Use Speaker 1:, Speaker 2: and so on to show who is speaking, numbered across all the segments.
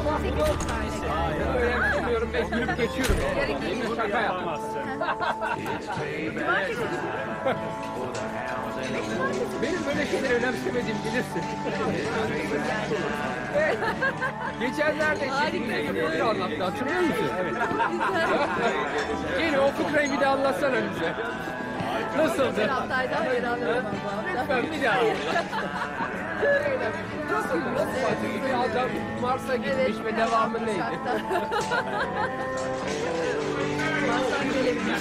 Speaker 1: Öğrenmiyorum ve gülüp geçiyorum. Şaka yapmam. Benim böyle şeyleri önemsemediğimi bilirsin. Geçenlerde şirketleri anlattı, hatırlıyor musun? Evet. Gene o fıkrayı bir de anlatsana bize. Nasıldı?
Speaker 2: Haftaydan beri anladım.
Speaker 1: Lütfen bir daha. Nasıl bir adam Mars'a gitmiş ve devamı neydi?
Speaker 2: Mars'tan gelebilmiş.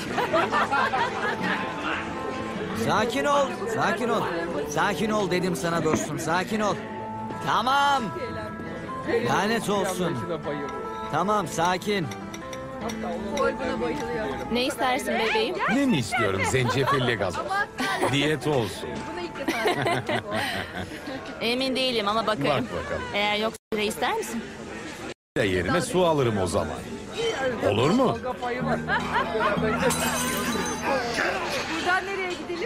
Speaker 3: Sakin ol, sakin ol. Sakin ol dedim sana dostum, sakin ol. Tamam. Lanet olsun. Tamam, sakin.
Speaker 2: Boy buna bayılıyor.
Speaker 4: Ne istersin bebeğim?
Speaker 5: Ne mi istiyorum? Zencefilli gazoz. Diyet olsun.
Speaker 2: Bunu ilk defa.
Speaker 4: Emin değilim ama
Speaker 5: Bak
Speaker 4: bakarım.
Speaker 5: bakalım.
Speaker 4: Eğer yoksa bire ister misin?
Speaker 5: De yerine su alırım o zaman. Olur mu?
Speaker 2: Buradan nereye gidelim?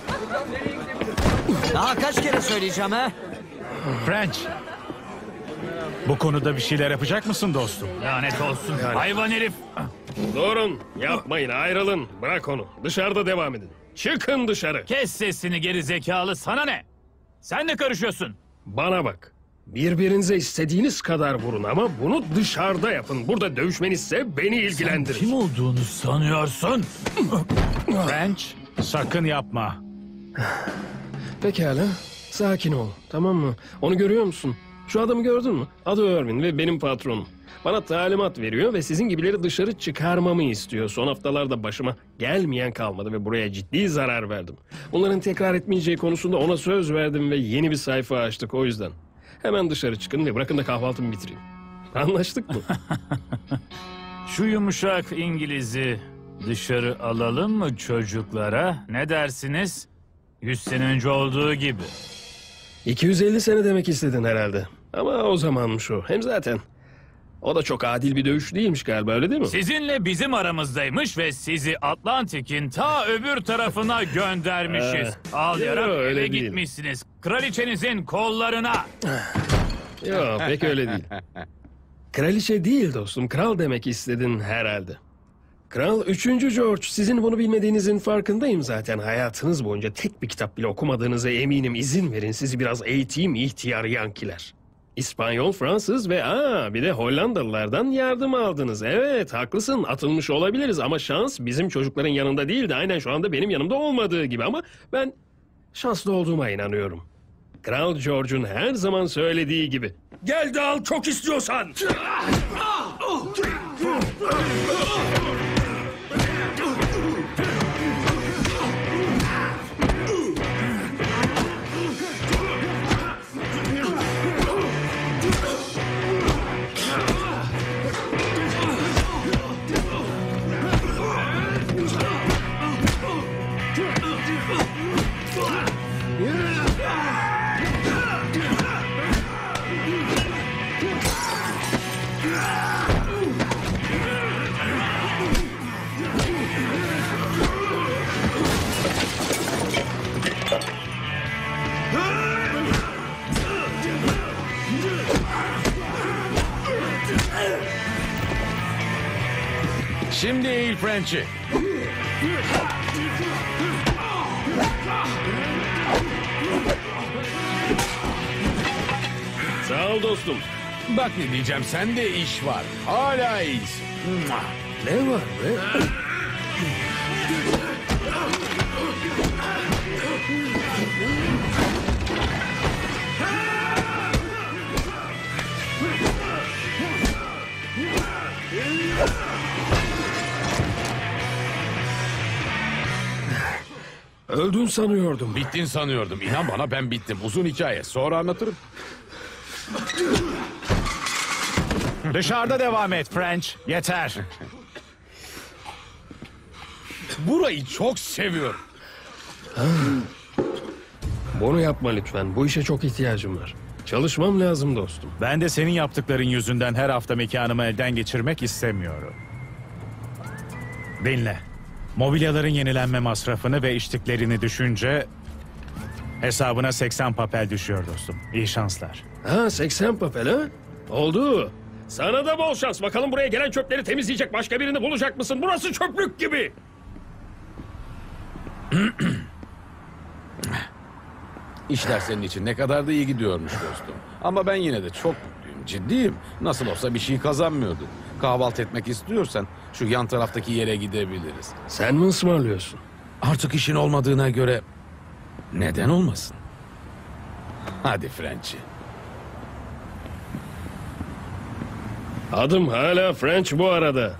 Speaker 3: Daha kaç kere söyleyeceğim ha?
Speaker 6: French. Bu konuda bir şeyler yapacak mısın dostum? Lanet olsun. Hayvan herif.
Speaker 7: Durun, yapmayın, ayrılın. Bırak onu. Dışarıda devam edin. Çıkın dışarı.
Speaker 6: Kes sesini geri zekalı. Sana ne? Sen ne karışıyorsun?
Speaker 7: Bana bak. Birbirinize istediğiniz kadar vurun ama bunu dışarıda yapın. Burada dövüşmenizse beni ilgilendirir.
Speaker 6: Kim olduğunu sanıyorsun? French, sakın yapma.
Speaker 7: Pekala. Sakin ol. Tamam mı? Onu görüyor musun? Şu adamı gördün mü? Adı Irvin ve benim patronum. Bana talimat veriyor ve sizin gibileri dışarı çıkarmamı istiyor. Son haftalarda başıma gelmeyen kalmadı ve buraya ciddi zarar verdim. Bunların tekrar etmeyeceği konusunda ona söz verdim ve yeni bir sayfa açtık o yüzden. Hemen dışarı çıkın ve bırakın da kahvaltımı bitireyim. Anlaştık mı?
Speaker 6: Şu yumuşak İngiliz'i dışarı alalım mı çocuklara? Ne dersiniz? 100 sene önce olduğu gibi.
Speaker 7: 250 sene demek istedin herhalde. Ama o zamanmış o. Hem zaten o da çok adil bir dövüş değilmiş galiba, öyle değil mi?
Speaker 6: Sizinle bizim aramızdaymış ve sizi Atlantik'in ta öbür tarafına göndermişiz. Ağlayarak
Speaker 7: yo, öyle
Speaker 6: eve
Speaker 7: değil.
Speaker 6: gitmişsiniz. Kraliçenizin kollarına.
Speaker 7: Yok, pek öyle değil. Kraliçe değil dostum, kral demek istedin herhalde. Kral 3. George, sizin bunu bilmediğinizin farkındayım zaten. Hayatınız boyunca tek bir kitap bile okumadığınıza eminim. İzin verin sizi biraz eğiteyim ihtiyar yankiler. İspanyol, Fransız ve bir de Hollandalılardan yardım aldınız. Evet, haklısın, atılmış olabiliriz ama şans bizim çocukların yanında değil de aynen şu anda benim yanımda olmadığı gibi, ama ben şanslı olduğuma inanıyorum. Kral George'un her zaman söylediği gibi. Gel de al çok istiyorsan.
Speaker 5: Şimdi eğil French'i.
Speaker 7: Sağ ol dostum.
Speaker 5: Bak ne diyeceğim, sende iş var. Hala iyisin.
Speaker 7: Ne var be? Öldün sanıyordum.
Speaker 5: Bittin sanıyordum. İnan bana, ben bittim. Uzun hikaye. Sonra anlatırım.
Speaker 6: Dışarıda devam et French. Yeter.
Speaker 5: Burayı çok seviyorum.
Speaker 7: Bunu yapma lütfen. Bu işe çok ihtiyacım var. Çalışmam lazım dostum.
Speaker 6: Ben de senin yaptıkların yüzünden her hafta mekanımı elden geçirmek istemiyorum. Dinle. Mobilyaların yenilenme masrafını ve içtiklerini düşünce hesabına 80 papel düşüyor dostum. İyi şanslar.
Speaker 7: 80 papel ha? Oldu. Sana da bol şans. Bakalım buraya gelen çöpleri temizleyecek başka birini bulacak mısın? Burası çöplük gibi.
Speaker 5: İşler senin için ne kadar da iyi gidiyormuş dostum. Ama ben yine de çok mutluyum, ciddiyim. Nasıl olsa bir şey kazanmıyordum. Kahvaltı etmek istiyorsan şu yan taraftaki yere gidebiliriz.
Speaker 7: Sen mi ısmarlıyorsun?
Speaker 5: Artık işin olmadığına göre neden olmasın? Hadi Frenchie.
Speaker 7: Adım hala French bu arada.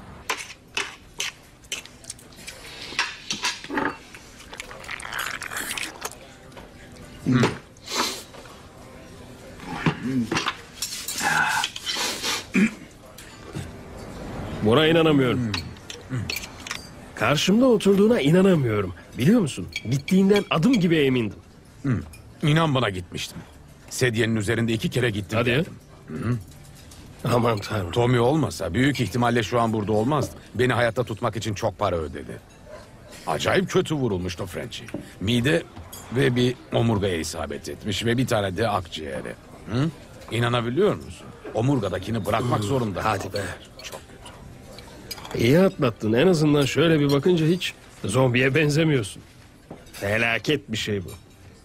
Speaker 7: Buna inanamıyorum. Karşımda oturduğuna inanamıyorum. Biliyor musun? Gittiğinden adım gibi emindim.
Speaker 5: İnan bana gitmiştim. Sedyenin üzerinde 2 kere gittim.
Speaker 7: Hadi ya.
Speaker 5: geldim.
Speaker 7: Aman tanrım.
Speaker 5: Tommy olmasa büyük ihtimalle şu an burada olmazdı. Beni hayatta tutmak için çok para ödedi. Acayip kötü vurulmuştu Frenchie. Mide ve bir omurgaya isabet etmiş ve bir tane de akciğere. Hı? İnanabiliyor musun? Omurgadakini bırakmak zorunda.
Speaker 7: Hadi be.
Speaker 5: Çok kötü.
Speaker 7: İyi atlattın. En azından şöyle bir bakınca hiç zombiye benzemiyorsun. Felaket bir şey bu.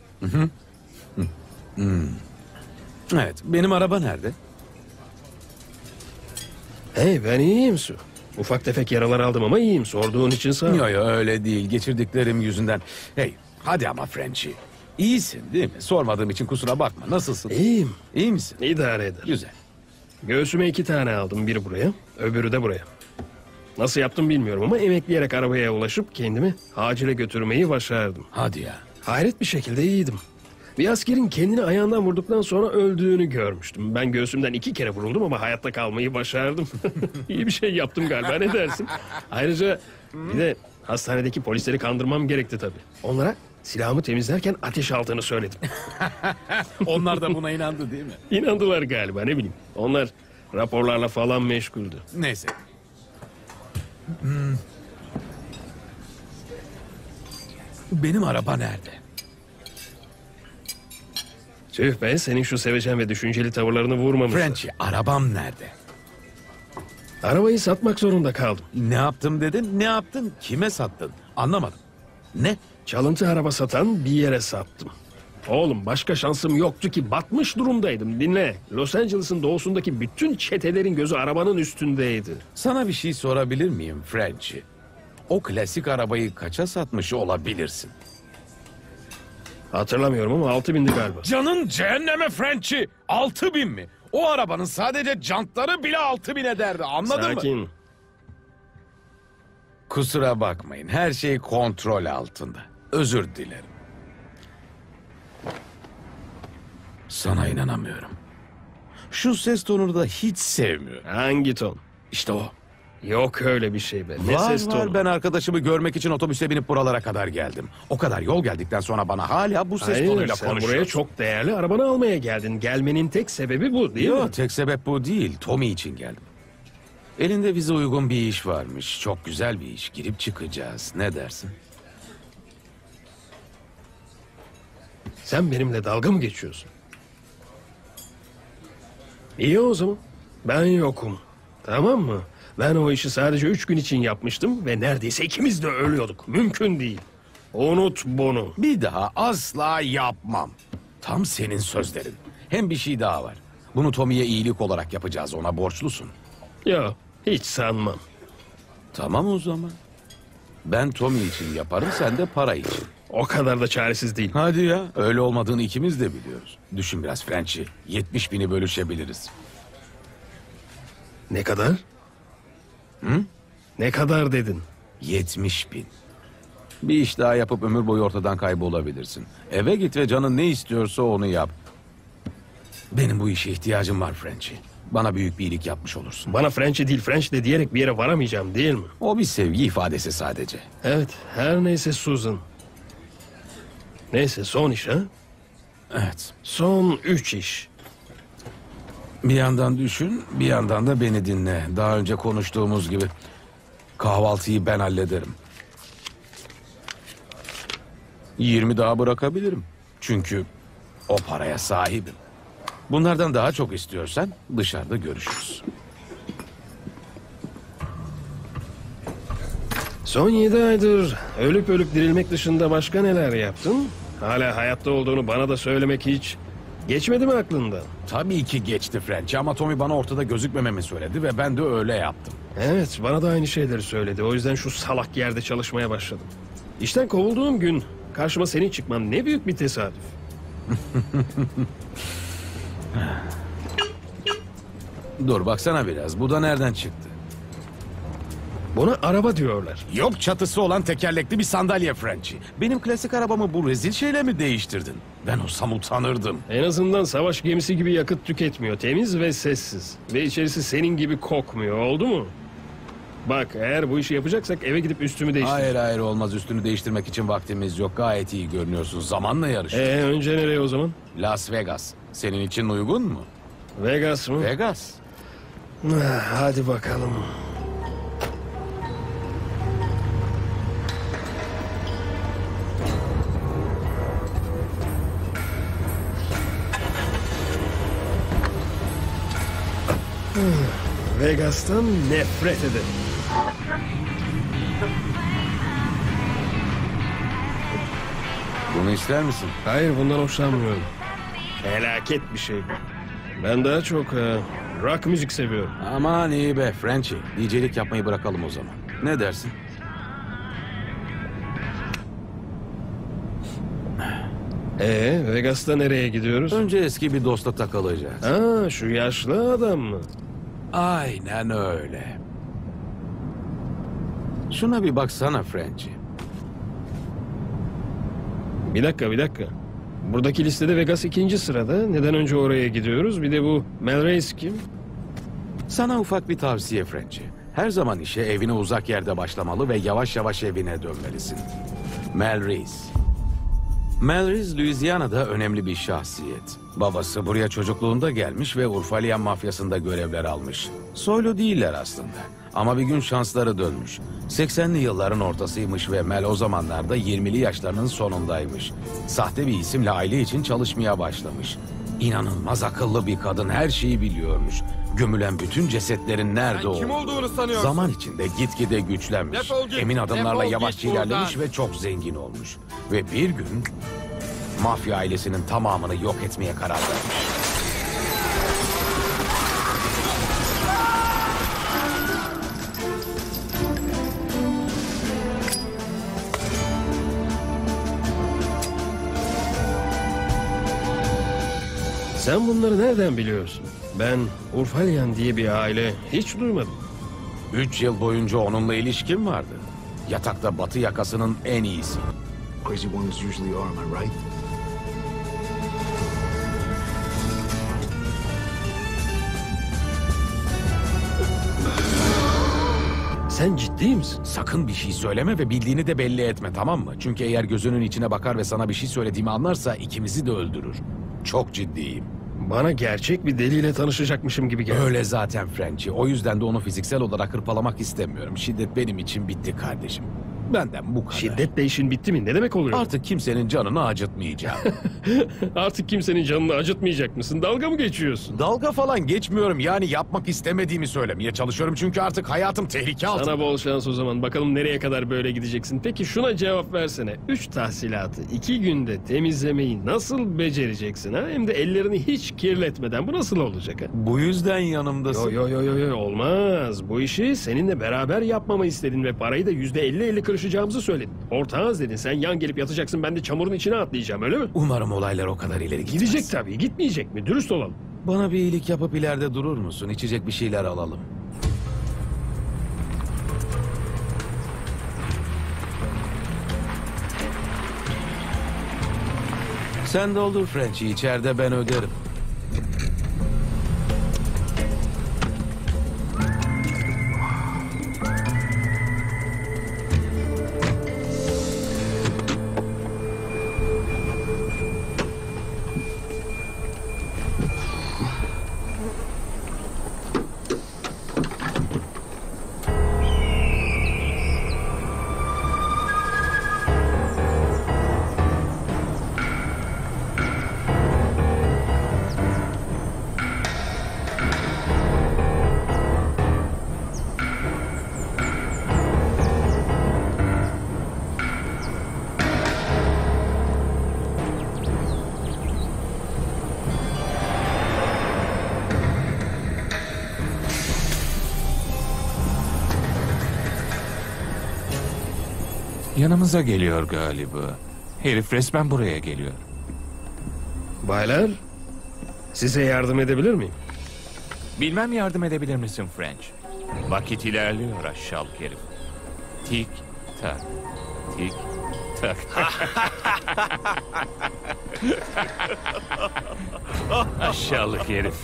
Speaker 5: Evet, benim araba nerede?
Speaker 7: Hey, ben iyiyim Su. Ufak tefek yaralar aldım ama iyiyim. Sorduğun için sağ ol.
Speaker 5: Yok yok öyle değil. Geçirdiklerim yüzünden. Hey, hadi ama Frenchie. İyisin değil mi? Sormadığım için kusura bakma. Nasılsın?
Speaker 7: İyiyim.
Speaker 5: İyi misin?
Speaker 7: İdare eder.
Speaker 5: Güzel.
Speaker 7: Göğsüme 2 tane aldım. Biri buraya, öbürü de buraya. Nasıl yaptım bilmiyorum ama emekleyerek arabaya ulaşıp kendimi acile götürmeyi başardım.
Speaker 5: Hadi ya.
Speaker 7: Hayret bir şekilde iyiydim. Bir askerin kendini ayağından vurduktan sonra öldüğünü görmüştüm. Ben göğsümden 2 kere vuruldum ama hayatta kalmayı başardım. İyi bir şey yaptım galiba, ne dersin? Ayrıca bir de hastanedeki polisleri kandırmam gerekti tabii. Onlara silahımı temizlerken ateş aldığını söyledim.
Speaker 5: Onlar da buna inandı değil mi?
Speaker 7: İnandılar galiba, ne bileyim. Onlar raporlarla falan meşguldü.
Speaker 5: Neyse. Benim araba nerede?
Speaker 7: Tüh be, senin şu sevecen ve düşünceli tavırlarını vurmamışlar.
Speaker 5: Frenchie, arabam nerede?
Speaker 7: Arabayı satmak zorunda kaldım.
Speaker 5: Ne yaptım dedin? Ne yaptın? Kime sattın? Anlamadım. Ne?
Speaker 7: Çalıntı araba satan bir yere sattım. Oğlum, başka şansım yoktu ki, batmış durumdaydım. Dinle, Los Angeles'ın doğusundaki bütün çetelerin gözü arabanın üstündeydi.
Speaker 5: Sana bir şey sorabilir miyim Frenchie? O klasik arabayı kaça satmış olabilirsin?
Speaker 7: Hatırlamıyorum ama 6.000'di galiba.
Speaker 5: Canın cehenneme Frenchie. 6.000 mi? O arabanın sadece jantları bile 6.000 ederdi. Anladın mı?
Speaker 7: Sakin.
Speaker 5: Kusura bakmayın. Her şey kontrol altında. Özür dilerim. Sana inanamıyorum. Şu ses tonunu da hiç sevmiyorum.
Speaker 7: Hangi ton?
Speaker 5: İşte o.
Speaker 7: Yok öyle bir şey be. Ne ses tonu?
Speaker 5: Var. Ben arkadaşımı görmek için otobüse binip buralara kadar geldim. O kadar yol geldikten sonra bana hala bu ses
Speaker 7: Hayır,
Speaker 5: tonuyla
Speaker 7: sen
Speaker 5: konuşuyorsun.
Speaker 7: buraya çok değerli arabanı almaya geldin. Gelmenin tek sebebi bu değil mi?
Speaker 5: Yok, tek sebep bu değil. Tommy için geldim. Elinde bize uygun bir iş varmış. Çok güzel bir iş. Girip çıkacağız. Ne dersin?
Speaker 7: Sen benimle dalga mı geçiyorsun? İyi o zaman. Ben yokum. Tamam mı? Ben o işi sadece 3 gün için yapmıştım ve neredeyse ikimiz de ölüyorduk. Mümkün değil. Unut bunu.
Speaker 5: Bir daha asla yapmam. Tam senin sözlerin. Hem bir şey daha var. Bunu Tommy'ye iyilik olarak yapacağız. Ona borçlusun.
Speaker 7: Ya hiç sanmam.
Speaker 5: Tamam o zaman. Ben Tommy için yaparım, sen de para için.
Speaker 7: O kadar da çaresiz değil.
Speaker 5: Hadi ya. Öyle olmadığını ikimiz de biliyoruz. Düşün biraz Frenchie. 70.000'i bölüşebiliriz.
Speaker 7: Ne kadar? Ne kadar dedin?
Speaker 5: 70.000. Bir iş daha yapıp ömür boyu ortadan kaybolabilirsin. Eve git ve canın ne istiyorsa onu yap. Benim bu işe ihtiyacım var Frenchie. Bana büyük bir iyilik yapmış olursun.
Speaker 7: Bana French'i değil French de diyerek bir yere varamayacağım değil mi?
Speaker 5: O bir sevgi ifadesi sadece.
Speaker 7: Evet, her neyse Susan. Neyse, son iş ha?
Speaker 5: Evet.
Speaker 7: Son 3 iş.
Speaker 5: Bir yandan düşün, bir yandan da beni dinle. Daha önce konuştuğumuz gibi kahvaltıyı ben hallederim. 20 daha bırakabilirim. Çünkü o paraya sahibim. Bunlardan daha çok istiyorsan dışarıda görüşürüz.
Speaker 7: Son 7 aydır ölüp ölüp dirilmek dışında başka neler yaptın? Hala hayatta olduğunu bana da söylemek hiç geçmedi mi aklından?
Speaker 5: Tabii ki geçti French ama Tommy bana ortada gözükmememi söyledi ve ben de öyle yaptım.
Speaker 7: Evet, bana da aynı şeyleri söyledi. O yüzden şu salak yerde çalışmaya başladım. İşten kovulduğum gün karşıma senin çıkman ne büyük bir tesadüf.
Speaker 5: Dur baksana biraz. Bu da nereden çıktı?
Speaker 7: Buna araba diyorlar.
Speaker 5: Yok, çatısı olan tekerlekli bir sandalye Frenchy. Benim klasik arabamı bu rezil şeyle mi değiştirdin? Ben olsam utanırdım.
Speaker 7: En azından savaş gemisi gibi yakıt tüketmiyor. Temiz ve sessiz. Ve içerisi senin gibi kokmuyor. Oldu mu? Bak, eğer bu işi yapacaksak eve gidip üstümü değiştir.
Speaker 5: Hayır olmaz, üstünü değiştirmek için vaktimiz yok. Gayet iyi görünüyorsun. Zamanla yarış.
Speaker 7: Önce nereye o zaman?
Speaker 5: Las Vegas. Senin için uygun mu?
Speaker 7: Vegas mı?
Speaker 5: Vegas.
Speaker 7: Hadi bakalım. Vegas'tan nefret ederim.
Speaker 5: Bunu ister misin?
Speaker 7: Hayır, bundan hoşlanmıyorum. Felaket bir şey bu. Ben daha çok rock müzik seviyorum.
Speaker 5: Aman iyi be Frenchy. DJ'lik yapmayı bırakalım o zaman. Ne dersin?
Speaker 7: Vegas'ta nereye gidiyoruz?
Speaker 5: Önce eski bir dosta takılacağız.
Speaker 7: Şu yaşlı adam mı?
Speaker 5: Aynen öyle. Şuna bir baksana Frenchy.
Speaker 7: Bir dakika. Buradaki listede Vegas 2. sırada. Neden önce oraya gidiyoruz? Bir de bu Melrose kim?
Speaker 5: Sana ufak bir tavsiye Frenchy. Her zaman işe evine uzak yerde başlamalı ve yavaş yavaş evine dönmelisin. Melrose. Melrose, Louisiana'da önemli bir şahsiyet. Babası buraya çocukluğunda gelmiş ve Urfalian mafyasında görevler almış. Soylu değiller aslında. Ama bir gün şansları dönmüş. 80'li yılların ortasıymış ve Mel o zamanlarda 20'li yaşlarının sonundaymış. Sahte bir isimle aile için çalışmaya başlamış. İnanılmaz akıllı bir kadın, her şeyi biliyormuş. Gömülen bütün cesetlerin nerede olduğunu.
Speaker 1: Kim olduğunu sanıyorsun?
Speaker 5: Zaman içinde gitgide güçlenmiş.
Speaker 1: Defol git,
Speaker 5: Emin adımlarla
Speaker 1: defol
Speaker 5: yavaşça
Speaker 1: git buradan.
Speaker 5: ilerlemiş ve çok zengin olmuş. Ve bir gün mafya ailesinin tamamını yok etmeye karar vermiş.
Speaker 7: Sen bunları nereden biliyorsun? Ben Urfalian diye bir aile hiç duymadım.
Speaker 5: 3 yıl boyunca onunla ilişkim vardı. Yatakta batı yakasının en iyisi.
Speaker 8: Crazy ones usually are, am I right?
Speaker 7: Sen ciddi misin?
Speaker 5: Sakın bir şey söyleme ve bildiğini de belli etme, tamam mı? Çünkü eğer gözünün içine bakar ve sana bir şey söylediğimi anlarsa ikimizi de öldürür. Çok ciddiyim.
Speaker 7: Bana gerçek bir deliyle tanışacakmışım gibi geldi.
Speaker 5: Öyle zaten Frenchy. O yüzden de onu fiziksel olarak hırpalamak istemiyorum. Şiddet benim için bitti kardeşim. Benden bu kadar.
Speaker 7: Şiddetle işin bitti mi? Ne demek oluyor?
Speaker 5: Artık kimsenin canını acıtmayacağım.
Speaker 7: Artık kimsenin canını acıtmayacak mısın? Dalga mı geçiyorsun?
Speaker 5: Dalga falan geçmiyorum. Yani yapmak istemediğimi söylemeye çalışıyorum. Çünkü artık hayatım tehlike altında.
Speaker 7: Sana bol şans o zaman. Bakalım nereye kadar böyle gideceksin. Peki şuna cevap versene. 3 tahsilatı 2 günde temizlemeyi nasıl becereceksin ha? Hem de ellerini hiç kirletmeden. Bu nasıl olacak ha?
Speaker 5: Bu yüzden yanımdasın.
Speaker 7: Yo, olmaz. Bu işi seninle beraber yapmamı istedin ve parayı da %50-50 kırışacağımızı söyledin. Ortağız dedin. Sen yan gelip yatacaksın, ben de çamurun içine atlayacağım, öyle mi?
Speaker 5: Umarım olaylar o kadar ileri gitmez.
Speaker 7: Gidecek tabii. Gitmeyecek mi? Dürüst olalım.
Speaker 5: Bana bir iyilik yapıp ileride durur musun? İçecek bir şeyler alalım. Sen doldur Frenchy. İçeride ben öderim.
Speaker 9: Yanımıza geliyor galiba. Herif resmen buraya geliyor.
Speaker 7: Baylar, size yardım edebilir miyim?
Speaker 9: Bilmem yardım edebilir misin French? Vakit ilerliyor aşağılık herif. Tik tak, tik tak. Aşağılık herif.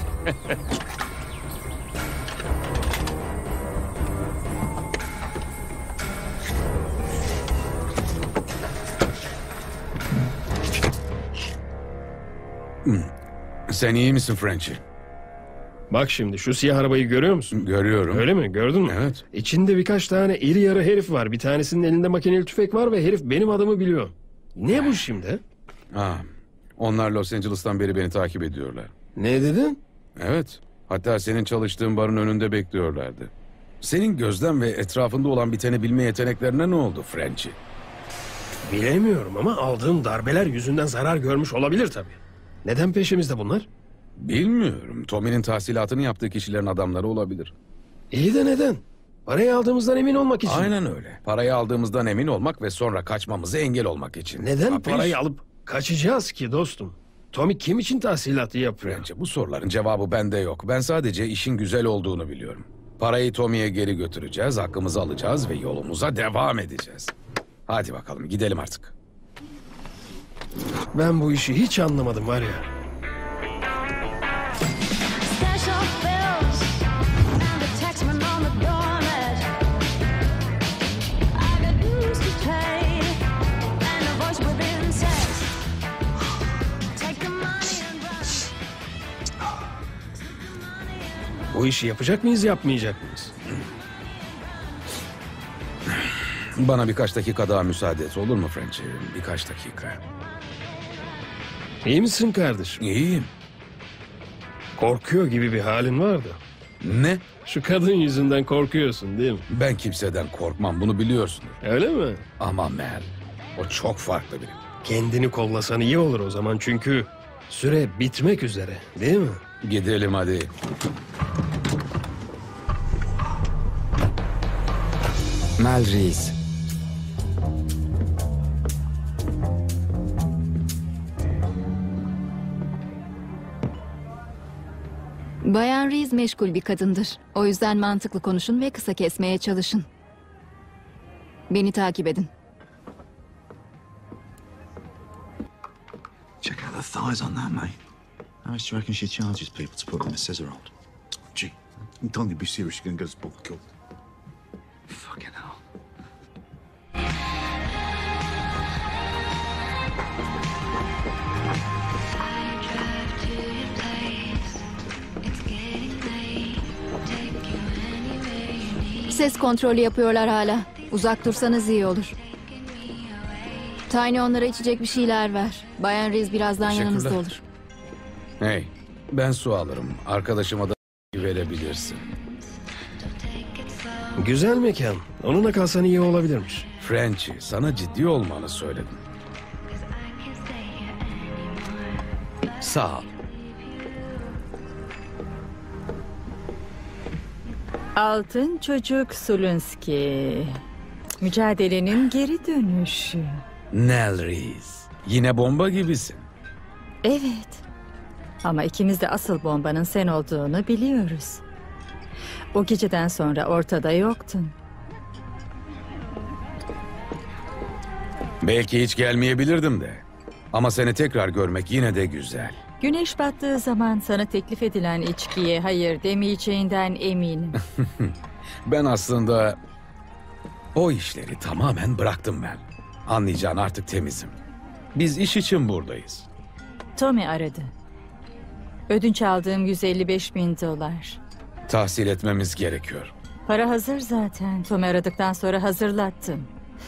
Speaker 5: Sen iyi misin Frenchy?
Speaker 7: Bak şimdi şu siyah arabayı görüyor musun?
Speaker 5: Görüyorum.
Speaker 7: Öyle mi? Gördün mü?
Speaker 5: Evet.
Speaker 7: İçinde birkaç tane iri yarı herif var. Bir tanesinin elinde makineli tüfek var ve herif benim adımı biliyor. Ne bu şimdi?
Speaker 5: Onlar Los Angeles'tan beri beni takip ediyorlar.
Speaker 7: Ne dedin?
Speaker 5: Evet. Hatta senin çalıştığın barın önünde bekliyorlardı. Senin gözlem ve etrafında olan biteni bilme yeteneklerine ne oldu Frenchy?
Speaker 7: Bilemiyorum ama aldığım darbeler yüzünden zarar görmüş olabilir tabii. Neden peşimizde bunlar?
Speaker 5: Bilmiyorum. Tommy'nin tahsilatını yaptığı kişilerin adamları olabilir.
Speaker 7: İyi de neden? Parayı aldığımızdan emin olmak için.
Speaker 5: Aynen öyle. Parayı aldığımızdan emin olmak ve sonra kaçmamıza engel olmak için.
Speaker 7: Neden
Speaker 5: Kapış?
Speaker 7: parayı alıp kaçacağız ki dostum? Tommy kim için tahsilatı yapıyor?
Speaker 5: Frenchy, bu soruların cevabı bende yok. Ben sadece işin güzel olduğunu biliyorum. Parayı Tommy'ye geri götüreceğiz, hakkımızı alacağız ve yolumuza devam edeceğiz. Hadi bakalım gidelim artık.
Speaker 7: Ben bu işi hiç anlamadım var ya.
Speaker 10: Special bills and a taxman on the doormat. I got dues to pay and a voice within says, take the money and run.
Speaker 7: Bu işi yapacak mıyız, yapmayacak mıyız?
Speaker 5: Bana birkaç dakika daha müsaade et, olur mu Frenchy? Birkaç dakika.
Speaker 7: İyi misin kardeşim?
Speaker 5: İyiyim.
Speaker 7: Korkuyor gibi bir halin vardı.
Speaker 5: Ne?
Speaker 7: Şu kadın yüzünden korkuyorsun değil mi?
Speaker 5: Ben kimseden korkmam, bunu biliyorsundur.
Speaker 7: Öyle mi?
Speaker 5: Ama Mel, o çok farklı biri.
Speaker 7: Kendini kollasan iyi olur o zaman çünkü süre bitmek üzere değil mi?
Speaker 5: Gidelim hadi.
Speaker 3: Mel Reis.
Speaker 11: Bayan Reis meşgul bir kadındır. O yüzden mantıklı konuşun ve kısa kesmeye çalışın. Beni takip edin.
Speaker 8: Check out the thighs on that, mate. How much do you reckon she charges people to put them in a scissor hold? Gee, don't you be serious, you're gonna get us both killed. Fucking hell.
Speaker 11: Ses kontrolü yapıyorlar hala. Uzak dursanız iyi olur. Tiny onlara içecek bir şeyler ver. Bayan Reis birazdan yanınızda olur.
Speaker 5: Hey, ben su alırım. Arkadaşıma da verebilirsin.
Speaker 7: Güzel mekan. Onunla kalsan iyi olabilirmiş.
Speaker 5: Frenchy, sana ciddi olmanı söyledim. Sağ ol.
Speaker 12: Altın çocuk Sulunski. Mücadelenin geri dönüşü.
Speaker 5: Nell Reis, yine bomba gibisin.
Speaker 12: Evet. Ama ikimiz de asıl bombanın sen olduğunu biliyoruz. O geceden sonra ortada yoktun.
Speaker 5: Belki hiç gelmeyebilirdim de. Ama seni tekrar görmek yine de güzel.
Speaker 12: Güneş battığı zaman sana teklif edilen içkiye hayır demeyeceğinden eminim.
Speaker 5: Ben aslında o işleri tamamen bıraktım ben. Anlayacağın artık temizim. Biz iş için buradayız.
Speaker 12: Tommy aradı. Ödünç aldığım $155.000.
Speaker 5: Tahsil etmemiz gerekiyor.
Speaker 12: Para hazır zaten. Tommy aradıktan sonra hazırlattım.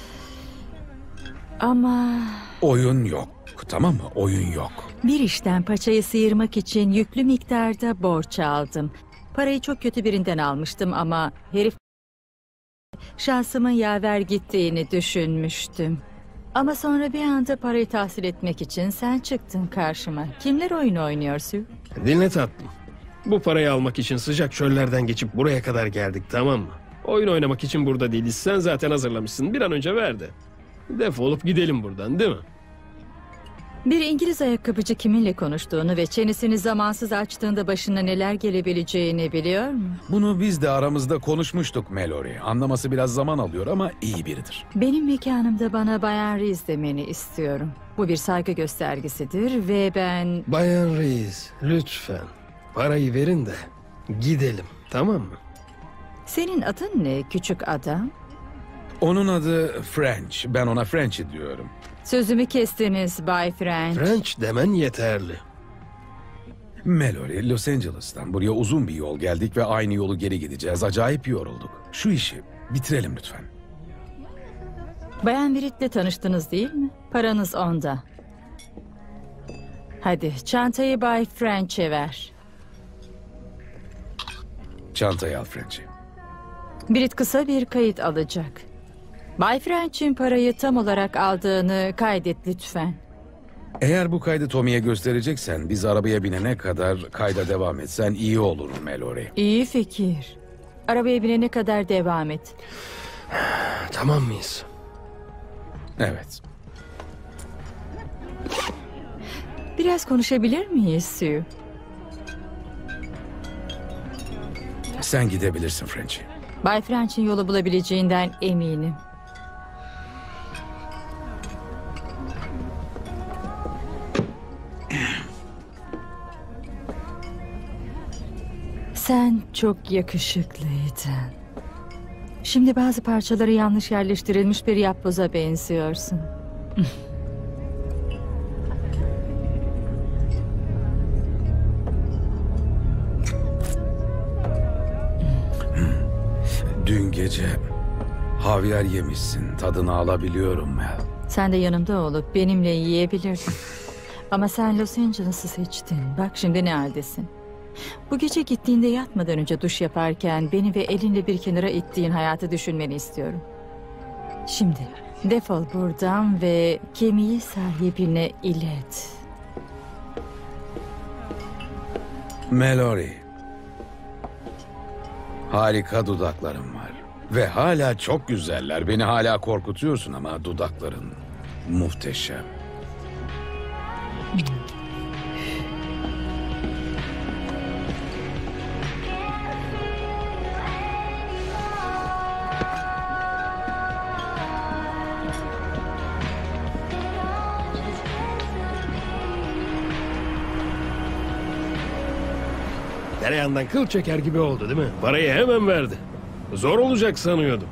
Speaker 12: Ama
Speaker 5: Oyun yok. Tamam mı? Oyun yok.
Speaker 12: bir işten paçayı sıyırmak için yüklü miktarda borç aldım. Parayı çok kötü birinden almıştım ama herif şansımın yaver gittiğini düşünmüştüm. Ama sonra bir anda parayı tahsil etmek için sen çıktın karşıma. Kimler oyun oynuyorsun?
Speaker 7: Dinle tatlım. Bu parayı almak için sıcak çöllerden geçip buraya kadar geldik, tamam mı? Oyun oynamak için burada değiliz. Sen zaten hazırlamışsın. Bir an önce ver de. Defolup gidelim buradan, değil mi?
Speaker 12: Bir İngiliz ayakkabıcı kiminle konuştuğunu ve çenesini zamansız açtığında başına neler gelebileceğini biliyor mu?
Speaker 5: Bunu biz de aramızda konuşmuştuk Mallory. Anlaması biraz zaman alıyor ama iyi biridir.
Speaker 12: Benim mekanımda bana Bayan Rees demeni istiyorum. Bu bir saygı göstergesidir ve ben...
Speaker 7: Bayan Rees, lütfen. Parayı verin de gidelim, tamam mı?
Speaker 12: Senin adın ne küçük adam?
Speaker 5: Onun adı French. Ben ona Frenchy diyorum.
Speaker 12: Sözümü kestiniz Bay French.
Speaker 7: French demen yeterli.
Speaker 5: Mallory, Los Angeles'tan buraya uzun bir yol geldik ve aynı yolu geri gideceğiz. Acayip yorulduk. Şu işi bitirelim lütfen.
Speaker 12: Bayan Virit'le tanıştınız değil mi? Paranız onda. Hadi çantayı Bay French'e ver.
Speaker 5: Çantayı al Frenchy.
Speaker 12: Virit kısa bir kayıt alacak. Bay French'in parayı tam olarak aldığını kaydet lütfen.
Speaker 5: Eğer bu kaydı Tommy'ye göstereceksen biz arabaya binene kadar kayda devam etsen iyi olur Mallory.
Speaker 12: İyi fikir. Arabaya binene kadar devam et.
Speaker 7: Tamam mıyız?
Speaker 5: Evet.
Speaker 12: Biraz konuşabilir miyiz Sue?
Speaker 5: Sen gidebilirsin Frenchy.
Speaker 12: Bay French'in yolu bulabileceğinden eminim. Sen çok yakışıklıydın. Şimdi bazı parçaları yanlış yerleştirilmiş bir yapboza benziyorsun.
Speaker 5: Dün gece havyar yemişsin. Tadını alabiliyorum Mel.
Speaker 12: Sen de yanımda olup benimle yiyebilirdin. Ama sen Los Angeles'ı seçtin. Bak şimdi ne haldesin. Bu gece gittiğinde yatmadan önce duş yaparken beni ve elinle bir kenara ittiğin hayatı düşünmeni istiyorum. Şimdi defol buradan ve kemiği sahibine ilet.
Speaker 5: Mallory. Harika dudaklarım var. Ve hala çok güzeller. Beni hala korkutuyorsun ama dudakların muhteşem.
Speaker 7: Tereyağından kıl çeker gibi oldu değil mi? Parayı hemen verdi. Zor olacak sanıyordum.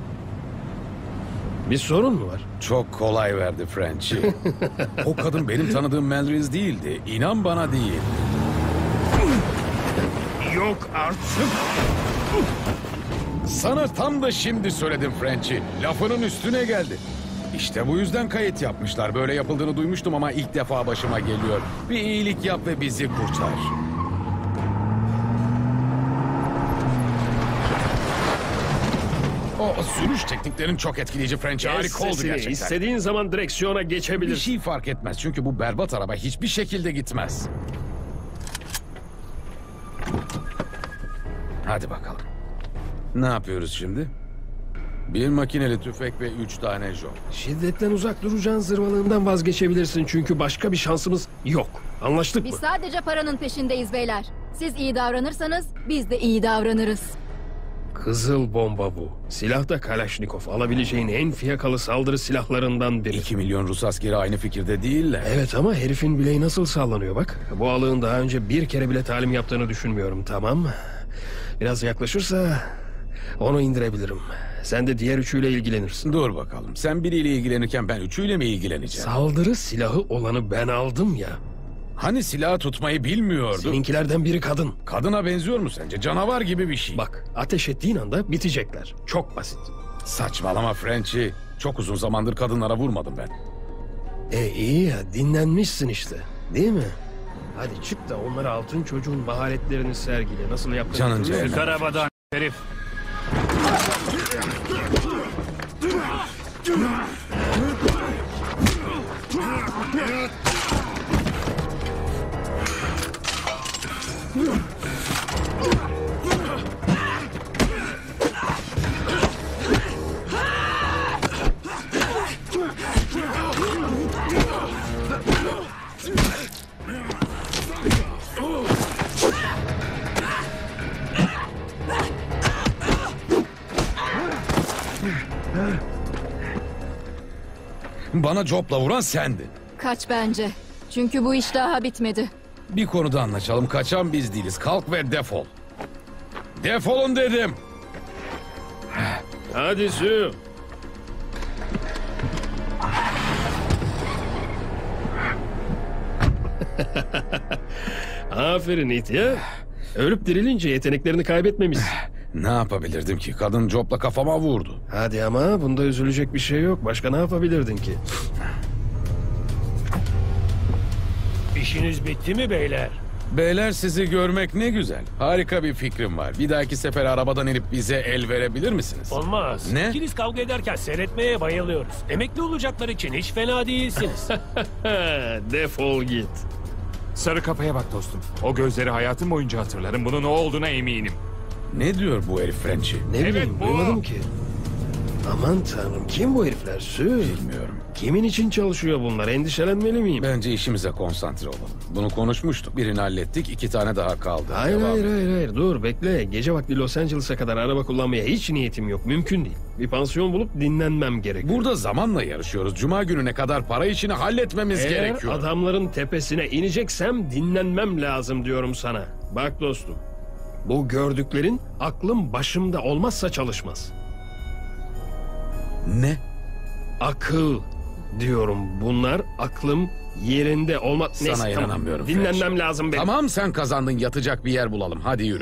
Speaker 7: Bir sorun mu var?
Speaker 5: Çok kolay verdi Frenchy. O kadın benim tanıdığım Mel Rees değildi. İnan bana değil.
Speaker 7: Yok artık.
Speaker 5: Sana tam da şimdi söyledim Frenchy. Lafının üstüne geldi. İşte bu yüzden kayıt yapmışlar. Böyle yapıldığını duymuştum ama ilk defa başıma geliyor. Bir iyilik yap ve bizi kurtar. O sürüş tekniklerin çok etkileyici Frenchy. Harika oldu gerçekten.
Speaker 7: İstediğin zaman direksiyona
Speaker 5: Bir
Speaker 7: geçebilirsin.
Speaker 5: şey fark etmez çünkü bu berbat araba hiçbir şekilde gitmez. Hadi bakalım. Ne yapıyoruz şimdi? Bir makineli tüfek ve 3 tane jok.
Speaker 7: Şiddetten uzak duracağın zırvalığından vazgeçebilirsin çünkü başka bir şansımız yok. Anlaştık
Speaker 11: Biz
Speaker 7: mı?
Speaker 11: sadece paranın peşindeyiz beyler. Siz iyi davranırsanız biz de iyi davranırız.
Speaker 7: Kızıl bomba bu. Silah da Kalashnikov. Alabileceğin en fiyakalı saldırı silahlarından biri.
Speaker 5: 2 milyon Rus askeri aynı fikirde değiller.
Speaker 7: Evet ama herifin bileği nasıl sallanıyor bak. Bu alığın daha önce bir kere bile talim yaptığını düşünmüyorum, tamam mı? Biraz yaklaşırsa onu indirebilirim. Sen de diğer üçüyle ilgilenirsin.
Speaker 5: Dur bakalım. Sen biriyle ilgilenirken ben üçüyle mi ilgileneceğim?
Speaker 7: Saldırı silahı olanı ben aldım ya.
Speaker 5: Hani silah tutmayı bilmiyordu?
Speaker 7: Seninkilerden biri kadın.
Speaker 5: Kadına benziyor mu sence? Canavar gibi bir şey.
Speaker 7: Bak, ateş ettiğin anda bitecekler. Çok basit.
Speaker 5: Saçmalama Frenchy. Çok uzun zamandır kadınlara vurmadım ben.
Speaker 7: İyi ya, dinlenmişsin işte. Değil mi? Hadi çık da onlara altın çocuğun maharetlerini sergile. Nasıl yaptığını
Speaker 5: Canın
Speaker 7: biliyor musun?
Speaker 5: cehennem.
Speaker 6: Çık arabadan herif.
Speaker 5: Bana copla vuran sendin.
Speaker 11: Kaç bence. Çünkü bu iş daha bitmedi.
Speaker 5: Bir konuda anlaşalım. Kaçan biz değiliz. Kalk ve defol. Defolun dedim.
Speaker 7: Hadi Sue. Aferin ihtiyar. Ölüp dirilince yeteneklerini kaybetmemişsin.
Speaker 5: Ne yapabilirdim ki? Kadın copla kafama vurdu.
Speaker 7: Hadi ama bunda üzülecek bir şey yok. Başka ne yapabilirdin ki?
Speaker 13: İşiniz bitti mi beyler?
Speaker 5: Beyler, sizi görmek ne güzel. Harika bir fikrim var. Bir dahaki sefer arabadan inip bize el verebilir misiniz?
Speaker 13: Olmaz.
Speaker 5: Ne?
Speaker 13: İkiniz kavga ederken seyretmeye bayılıyoruz. Emekli olacaklar için hiç fena değilsiniz.
Speaker 7: Defol git.
Speaker 9: Sarı kafaya bak dostum. O gözleri hayatım boyunca hatırlarım. Bunun o olduğuna eminim.
Speaker 5: Ne diyor bu herif Frenchy?
Speaker 7: Ne bileyim,
Speaker 9: bu.
Speaker 7: duymadım ki. Aman tanrım, kim bu herifler Sue?
Speaker 5: Bilmiyorum.
Speaker 7: Kimin için çalışıyor bunlar? Endişelenmeli miyim?
Speaker 5: Bence işimize konsantre olalım. Bunu konuşmuştuk. Birini hallettik. 2 tane daha kaldı.
Speaker 7: Hayır,
Speaker 5: Devam.
Speaker 7: hayır. Dur, bekle. Gece vakti Los Angeles'a kadar araba kullanmaya hiç niyetim yok. Mümkün değil. Bir pansiyon bulup dinlenmem gerekiyor.
Speaker 5: Burada zamanla yarışıyoruz. Cuma gününe kadar para işini halletmemiz
Speaker 7: Eğer
Speaker 5: gerekiyor.
Speaker 7: adamların tepesine ineceksem dinlenmem lazım diyorum sana. Bak dostum, bu gördüklerin aklım başımda olmazsa çalışmaz.
Speaker 5: Ne?
Speaker 7: Akıl diyorum. Bunlar aklım yerinde olmaz.
Speaker 5: Sana
Speaker 7: Neyse, tamam.
Speaker 5: inanamıyorum.
Speaker 7: Dinlenmem
Speaker 5: Frenchy.
Speaker 7: lazım benim.
Speaker 5: Tamam, sen kazandın. Yatacak bir yer bulalım. Hadi yürü.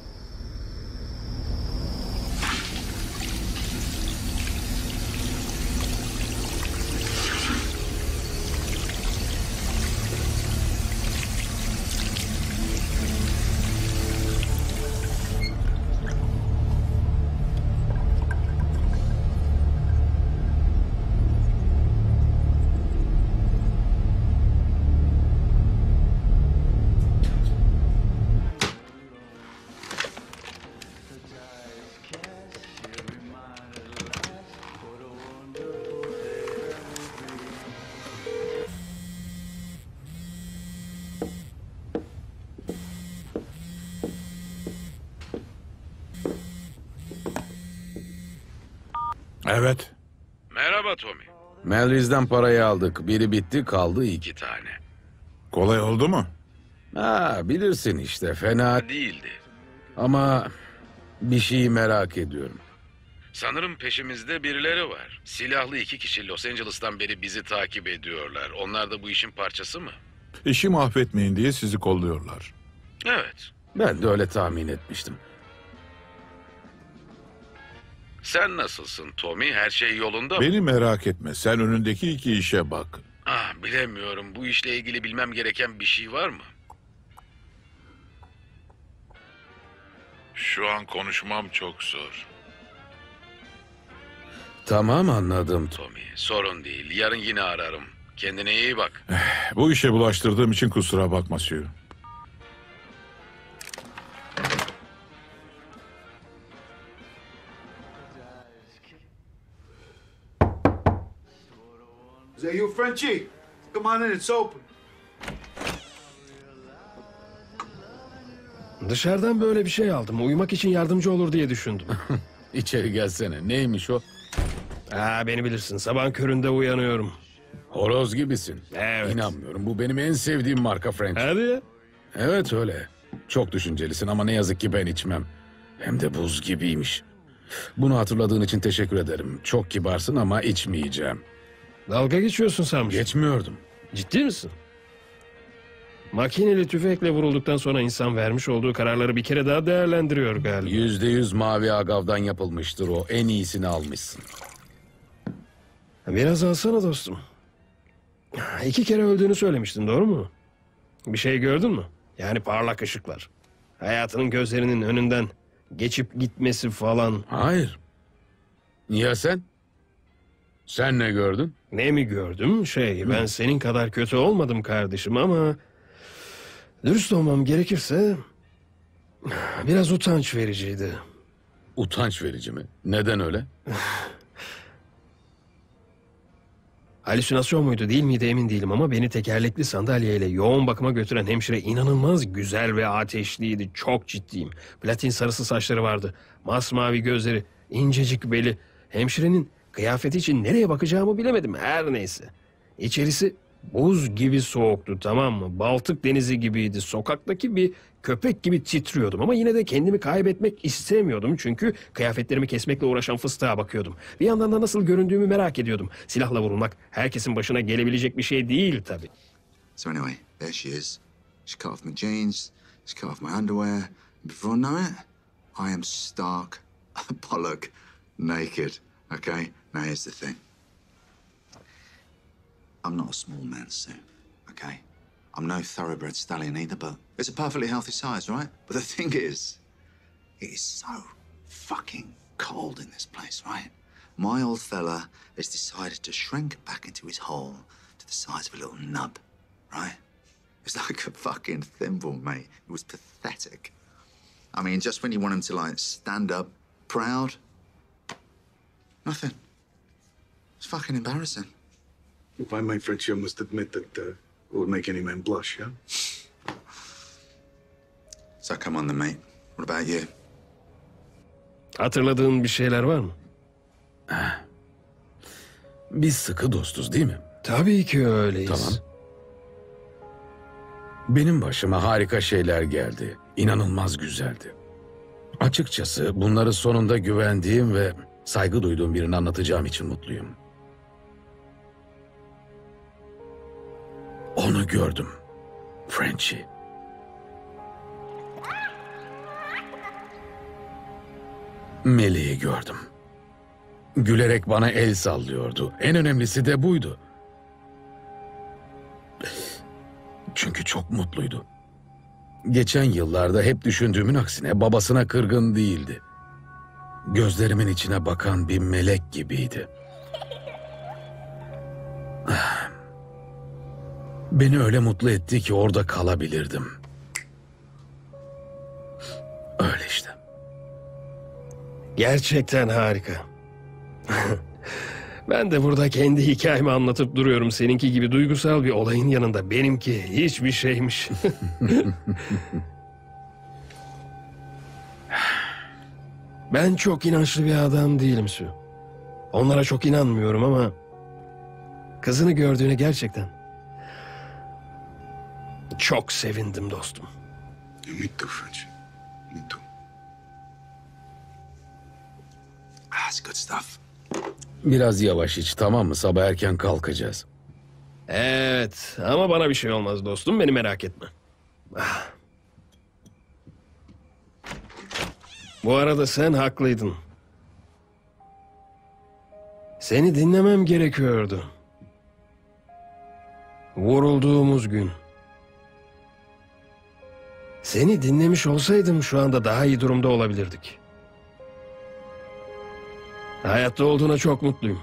Speaker 14: Evet.
Speaker 5: Merhaba Tommy. Melriz'den parayı aldık. Biri bitti, kaldı 2 tane.
Speaker 14: Kolay oldu mu?
Speaker 5: Bilirsin işte, fena değildi. Ama bir şeyi merak ediyorum. Sanırım peşimizde birileri var. Silahlı 2 kişi Los Angeles'tan beri bizi takip ediyorlar. Onlar da bu işin parçası mı?
Speaker 14: İşi mahvetmeyin diye sizi kolluyorlar.
Speaker 5: Evet. Ben de öyle tahmin etmiştim. Sen nasılsın Tommy? Her şey yolunda mı?
Speaker 14: Beni merak etme. Sen önündeki 2 işe bak.
Speaker 5: Bilemiyorum. Bu işle ilgili bilmem gereken bir şey var mı?
Speaker 14: Şu an konuşmam çok zor.
Speaker 5: Tamam, anladım Tommy. Sorun değil. Yarın yine ararım. Kendine iyi bak.
Speaker 14: Bu işe bulaştırdığım için kusura bakma Sue.
Speaker 8: Is that you, Frenchie? Come on in, it's open.
Speaker 7: Dışarıdan böyle bir şey aldım. Uyumak için yardımcı olur diye düşündüm.
Speaker 5: İçeri gelsene. Neymiş o?
Speaker 7: Beni bilirsin. Sabahın köründe uyanıyorum.
Speaker 5: Horoz gibisin.
Speaker 7: Evet.
Speaker 5: İnanmıyorum. Bu benim en sevdiğim marka French.
Speaker 7: Hadi ya.
Speaker 5: Evet öyle. Çok düşüncelisin ama ne yazık ki ben içmem. Hem de buz gibiymiş. Bunu hatırladığın için teşekkür ederim. Çok kibarsın ama içmeyeceğim.
Speaker 7: Dalga geçiyorsun sanmıştım.
Speaker 5: Geçmiyordum.
Speaker 7: Ciddi misin? Makineli tüfekle vurulduktan sonra insan vermiş olduğu kararları bir kere daha değerlendiriyor galiba.
Speaker 5: %100 mavi agavdan yapılmıştır o. En iyisini almışsın.
Speaker 7: Biraz alsana dostum. 2 kere öldüğünü söylemiştin, doğru mu? Bir şey gördün mü? Yani parlak ışıklar. Hayatının gözlerinin önünden geçip gitmesi falan.
Speaker 5: Hayır. Ya sen? Sen ne gördün?
Speaker 7: Ne mi gördüm? Ben senin kadar kötü olmadım kardeşim ama... Dürüst olmam gerekirse... biraz utanç vericiydi.
Speaker 5: Utanç verici mi? Neden öyle?
Speaker 7: Halüsinasyon muydu değil miydi emin değilim ama beni tekerlekli sandalyeyle yoğun bakıma götüren hemşire inanılmaz güzel ve ateşliydi. Çok ciddiyim. Platin sarısı saçları vardı. Masmavi gözleri, incecik beli. Hemşirenin Kıyafeti için nereye bakacağımı bilemedim. Her neyse. İçerisi buz gibi soğuktu, tamam mı? Baltık denizi gibiydi. Sokaktaki bir köpek gibi titriyordum ama yine de kendimi kaybetmek istemiyordum. Çünkü kıyafetlerimi kesmekle uğraşan fıstığa bakıyordum. Bir yandan da nasıl göründüğümü merak ediyordum. Silahla vurulmak herkesin başına gelebilecek bir şey değil tabii.
Speaker 8: So anyway, there she is. She cut off my jeans, she cut off my underwear. Before I know it, I am stark, bollock, naked. Okay? Now here's the thing. I'm not a small man, Sue. Okay? I'm no thoroughbred stallion either, but it's a perfectly healthy size, right? But the thing is, it is so fucking cold in this place, right? My old fella has decided to shrink back into his hole to the size of a little nub, right? It's like a fucking thimble, mate. It was pathetic. I mean, just when you want him to, like, stand up proud, nothing. It's fucking embarrassing.
Speaker 15: If I may, Frenchie, I must admit that it would make any man blush, yeah?
Speaker 8: So come on then, mate. What about you?
Speaker 7: Hatırladığın bir şeyler var mı?
Speaker 5: Biz sıkı dostuz değil mi?
Speaker 7: Tabii ki öyleyiz.
Speaker 5: Tamam. Benim başıma harika şeyler geldi. İnanılmaz güzeldi. Açıkçası bunları sonunda güvendiğim ve saygı duyduğum birini anlatacağım için mutluyum. Onu gördüm. Frenchie. Melih'i gördüm. Gülerek bana el sallıyordu. En önemlisi de buydu. Çünkü çok mutluydu. Geçen yıllarda hep düşündüğümün aksine babasına kırgın değildi. Gözlerimin içine bakan bir melek gibiydi. Beni öyle mutlu etti ki orada kalabilirdim. Öyle işte.
Speaker 7: Gerçekten harika. Ben de burada kendi hikayemi anlatıp duruyorum. Seninki gibi duygusal bir olayın yanında benimki hiçbir şeymiş. Ben çok inançlı bir adam değilim Sue. Onlara çok inanmıyorum ama kızını gördüğüne gerçekten çok sevindim dostum.
Speaker 15: Me too, Frenchie. Me too.
Speaker 8: That's good stuff.
Speaker 5: Biraz yavaş iç, tamam mı? Sabah erken kalkacağız.
Speaker 7: Evet ama bana bir şey olmaz dostum, beni merak etme. Bu arada sen haklıydın. Seni dinlemem gerekiyordu. Vurulduğumuz gün. Seni dinlemiş olsaydım şu anda daha iyi durumda olabilirdik. Hayatta olduğuna çok mutluyum.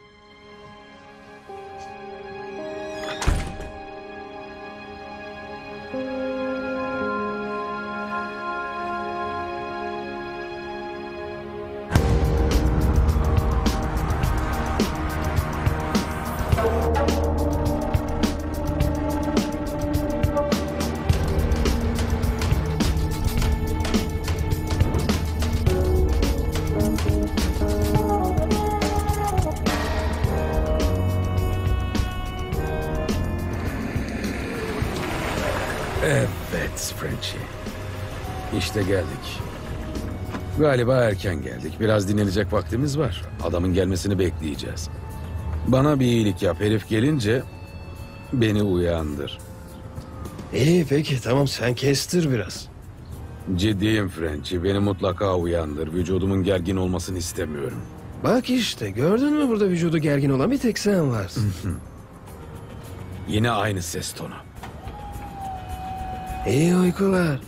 Speaker 5: Evet Frenchie. İşte geldik. Galiba erken geldik. Biraz dinlenecek vaktimiz var. Adamın gelmesini bekleyeceğiz. Bana bir iyilik yap. Herif gelince beni uyandır.
Speaker 7: İyi peki tamam, sen kestir biraz.
Speaker 5: Ciddiyim Frenchie. Beni mutlaka uyandır. Vücudumun gergin olmasını istemiyorum.
Speaker 7: Bak işte gördün mü, burada vücudu gergin olan bir tek sen varsın.
Speaker 5: Yine aynı ses tonu.
Speaker 7: İyi uykular.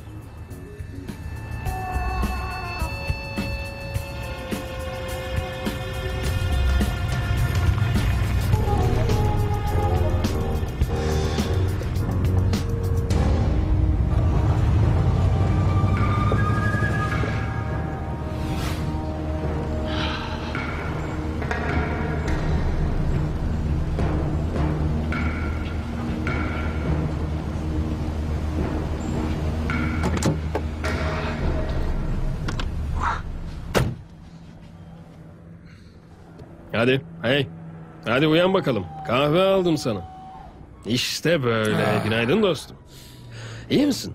Speaker 7: Hadi, hey. Hadi uyan bakalım. Kahve aldım sana. İşte böyle. Günaydın dostum. İyi misin?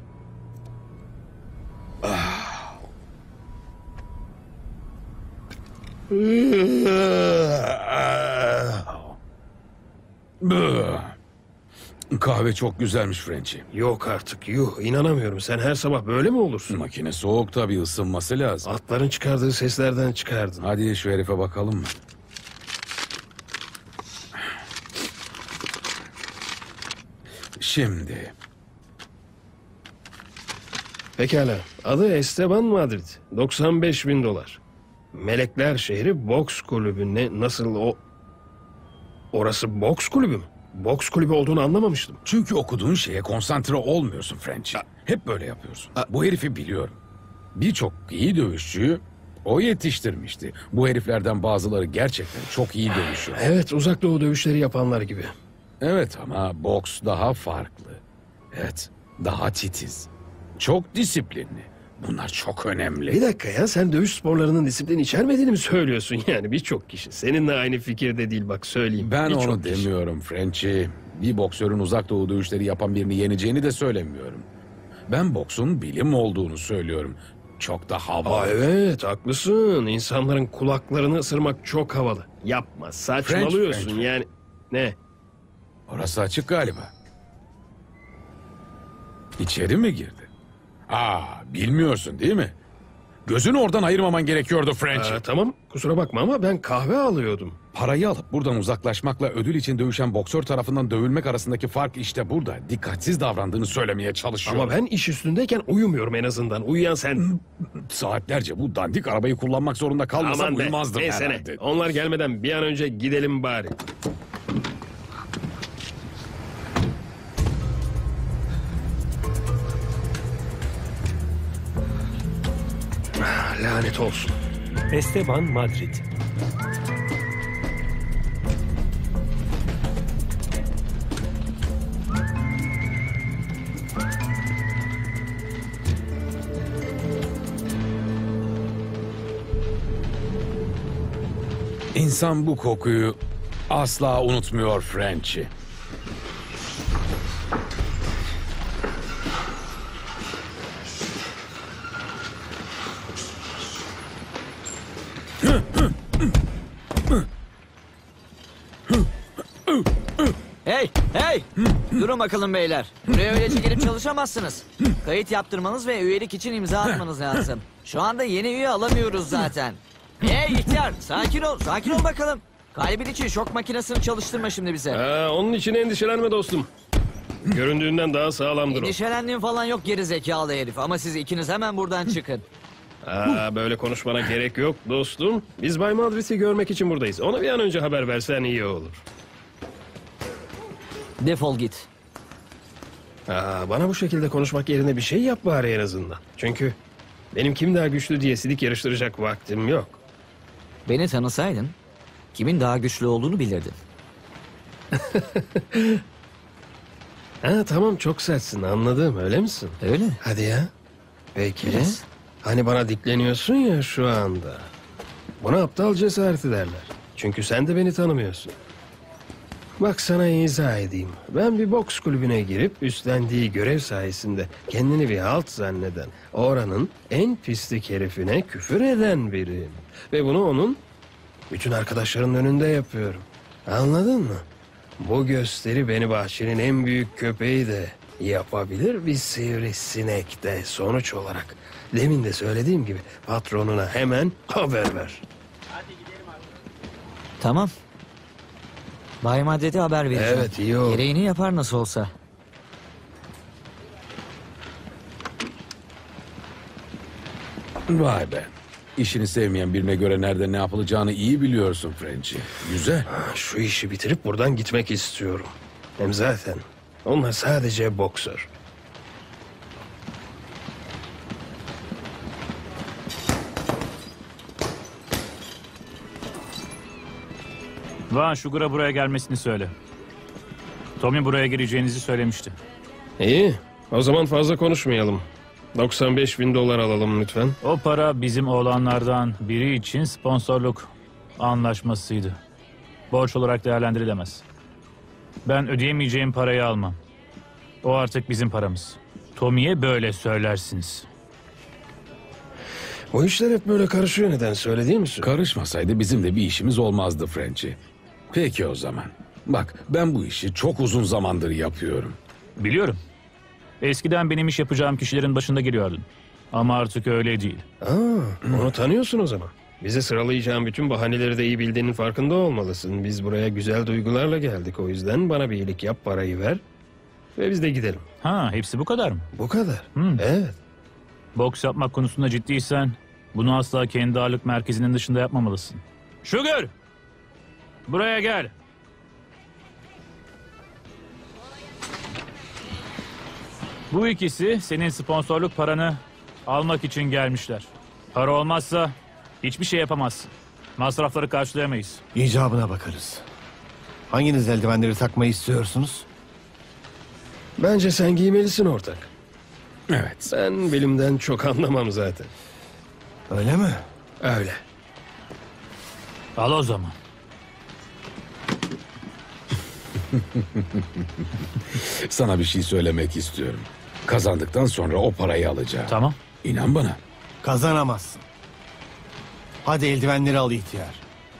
Speaker 5: Kahve çok güzelmiş Frenchy.
Speaker 7: Yok artık, yuh. İnanamıyorum. Sen her sabah böyle mi olursun?
Speaker 5: Makine soğuk tabii, ısınması lazım.
Speaker 7: Atların çıkardığı seslerden çıkardın.
Speaker 5: Hadi şu herife bakalım mı? Şimdi.
Speaker 7: Pekala. Adı Esteban Madrid. 95.000 dolar. Melekler şehri boks kulübü. Nasıl o... Orası boks kulübü mü? Boks kulübü olduğunu anlamamıştım.
Speaker 5: Çünkü okuduğun şeye konsantre olmuyorsun Frenchy. Hep böyle yapıyorsun. Bu herifi biliyorum. Birçok iyi dövüşçüyü o yetiştirmişti. Bu heriflerden bazıları gerçekten çok iyi dövüşüyor.
Speaker 7: Evet, uzak doğu dövüşleri yapanlar gibi.
Speaker 5: Evet ama boks daha farklı. Evet, daha titiz. Çok disiplinli. Bunlar çok önemli.
Speaker 7: Bir dakika ya, sen dövüş sporlarının disiplin içermediğini mi söylüyorsun? Yani birçok kişi seninle aynı fikirde değil, bak söyleyeyim.
Speaker 5: Ben
Speaker 7: Birçok
Speaker 5: onu
Speaker 7: kişi.
Speaker 5: demiyorum Frenchy. Bir boksörün uzak doğu dövüşleri yapan birini yeneceğini de söylemiyorum. Ben boksun bilim olduğunu söylüyorum. Çok da havalı.
Speaker 7: Evet, haklısın. İnsanların kulaklarını ısırmak çok havalı. Yapma, saçmalıyorsun
Speaker 5: French.
Speaker 7: yani. Ne?
Speaker 5: Orası açık galiba. İçeri mi girdi? Bilmiyorsun değil mi? Gözünü oradan ayırmaman gerekiyordu Frenchy.
Speaker 7: Tamam, kusura bakma ama ben kahve alıyordum.
Speaker 5: Parayı alıp buradan uzaklaşmakla ödül için dövüşen boksör tarafından dövülmek arasındaki fark işte burada. Dikkatsiz davrandığını söylemeye çalışıyorum.
Speaker 7: Ama ben iş üstündeyken uyumuyorum en azından. Uyuyan sen.
Speaker 5: Saatlerce bu dandik arabayı kullanmak zorunda kalmasam
Speaker 7: Aman be,
Speaker 5: uyumazdım
Speaker 7: neyse ne.
Speaker 5: herhalde.
Speaker 7: Onlar gelmeden bir an önce gidelim bari. Lanet olsun.
Speaker 13: Esteban Madrid.
Speaker 5: İnsan bu kokuyu asla unutmuyor Frenchy.
Speaker 3: Hey! Durun bakalım beyler. Buraya öylece gelip çalışamazsınız. Kayıt yaptırmanız ve üyelik için imza atmanız lazım. Şu anda yeni üye alamıyoruz zaten. Hey ihtiyar, sakin ol bakalım. Kalbin için şok makinesini çalıştırma şimdi bize.
Speaker 7: Onun için endişelenme dostum. Göründüğünden daha sağlamdır o.
Speaker 3: Endişelendiğin falan yok geri zekalı herif. Ama siz ikiniz hemen buradan çıkın.
Speaker 7: Böyle konuşmana gerek yok dostum. Biz Bay Madrid'i görmek için buradayız. Ona bir an önce haber versen iyi olur.
Speaker 3: Defol git.
Speaker 7: Bana bu şekilde konuşmak yerine bir şey yap bari en azından. Çünkü benim kim daha güçlü diye sidik yarıştıracak vaktim yok.
Speaker 3: Beni tanısaydın kimin daha güçlü olduğunu bilirdin.
Speaker 7: Tamam, çok sertsin, anladım, öyle misin?
Speaker 3: Öyle.
Speaker 7: Hadi ya. Peki.
Speaker 3: Yes.
Speaker 7: Hani bana dikleniyorsun ya şu anda. Buna aptal cesareti derler. Çünkü sen de beni tanımıyorsun. Bak sana izah edeyim. Ben bir boks kulübüne girip üstlendiği görev sayesinde kendini bir halt zanneden, oranın en pislik herifine küfür eden biriyim. Ve bunu onun bütün arkadaşlarının önünde yapıyorum. Anladın mı? Bu gösteri beni bahçenin en büyük köpeği de yapabilir, bir sivrisinek de. Sonuç olarak demin de söylediğim gibi patronuna hemen haber ver.
Speaker 3: Tamam. Bay Madrid'e haber vereceğim.
Speaker 7: Evet, iyi oldu.
Speaker 3: Gereğini yapar nasıl olsa.
Speaker 5: Vay be. İşini sevmeyen birine göre nerede ne yapılacağını iyi biliyorsun Frenchy. Güzel.
Speaker 7: Şu işi bitirip buradan gitmek istiyorum. Hem zaten onlar sadece boksör.
Speaker 6: Van Sugar'a buraya gelmesini söyle. Tommy buraya gireceğinizi söylemişti.
Speaker 7: İyi. O zaman fazla konuşmayalım. 95.000 dolar alalım lütfen.
Speaker 6: O para bizim oğlanlardan biri için sponsorluk anlaşmasıydı. Borç olarak değerlendirilemez. Ben ödeyemeyeceğim parayı almam. O artık bizim paramız. Tommy'ye böyle söylersiniz.
Speaker 7: O işler hep böyle karışıyor, neden söyle değil misin?
Speaker 5: Karışmasaydı bizim de bir işimiz olmazdı Frenchy. Peki o zaman. Bak ben bu işi çok uzun zamandır yapıyorum.
Speaker 6: Biliyorum. Eskiden benim iş yapacağım kişilerin başında geliyordun. Ama artık öyle değil.
Speaker 7: Onu tanıyorsun o zaman. Bize sıralayacağın bütün bahaneleri de iyi bildiğinin farkında olmalısın. Biz buraya güzel duygularla geldik, o yüzden bana bir iyilik yap, parayı ver ve biz de gidelim.
Speaker 6: Ha, hepsi bu kadar mı?
Speaker 7: Bu kadar. Evet.
Speaker 6: Boks yapmak konusunda ciddiysen bunu asla kendi ağırlık merkezinin dışında yapmamalısın. Sugar! Buraya gel. Bu ikisi senin sponsorluk paranı almak için gelmişler. Para olmazsa hiçbir şey yapamazsın. Masrafları karşılayamayız.
Speaker 16: İcabına bakarız. Hanginiz eldivenleri takmayı istiyorsunuz?
Speaker 7: Bence sen giymelisin ortak.
Speaker 5: Evet.
Speaker 7: Ben bilimden çok anlamam zaten.
Speaker 16: Öyle mi?
Speaker 7: Öyle.
Speaker 6: Al o zaman.
Speaker 5: Sana bir şey söylemek istiyorum. Kazandıktan sonra o parayı alacağım.
Speaker 6: Tamam.
Speaker 5: İnan bana.
Speaker 16: Kazanamazsın. Hadi eldivenleri al ihtiyar.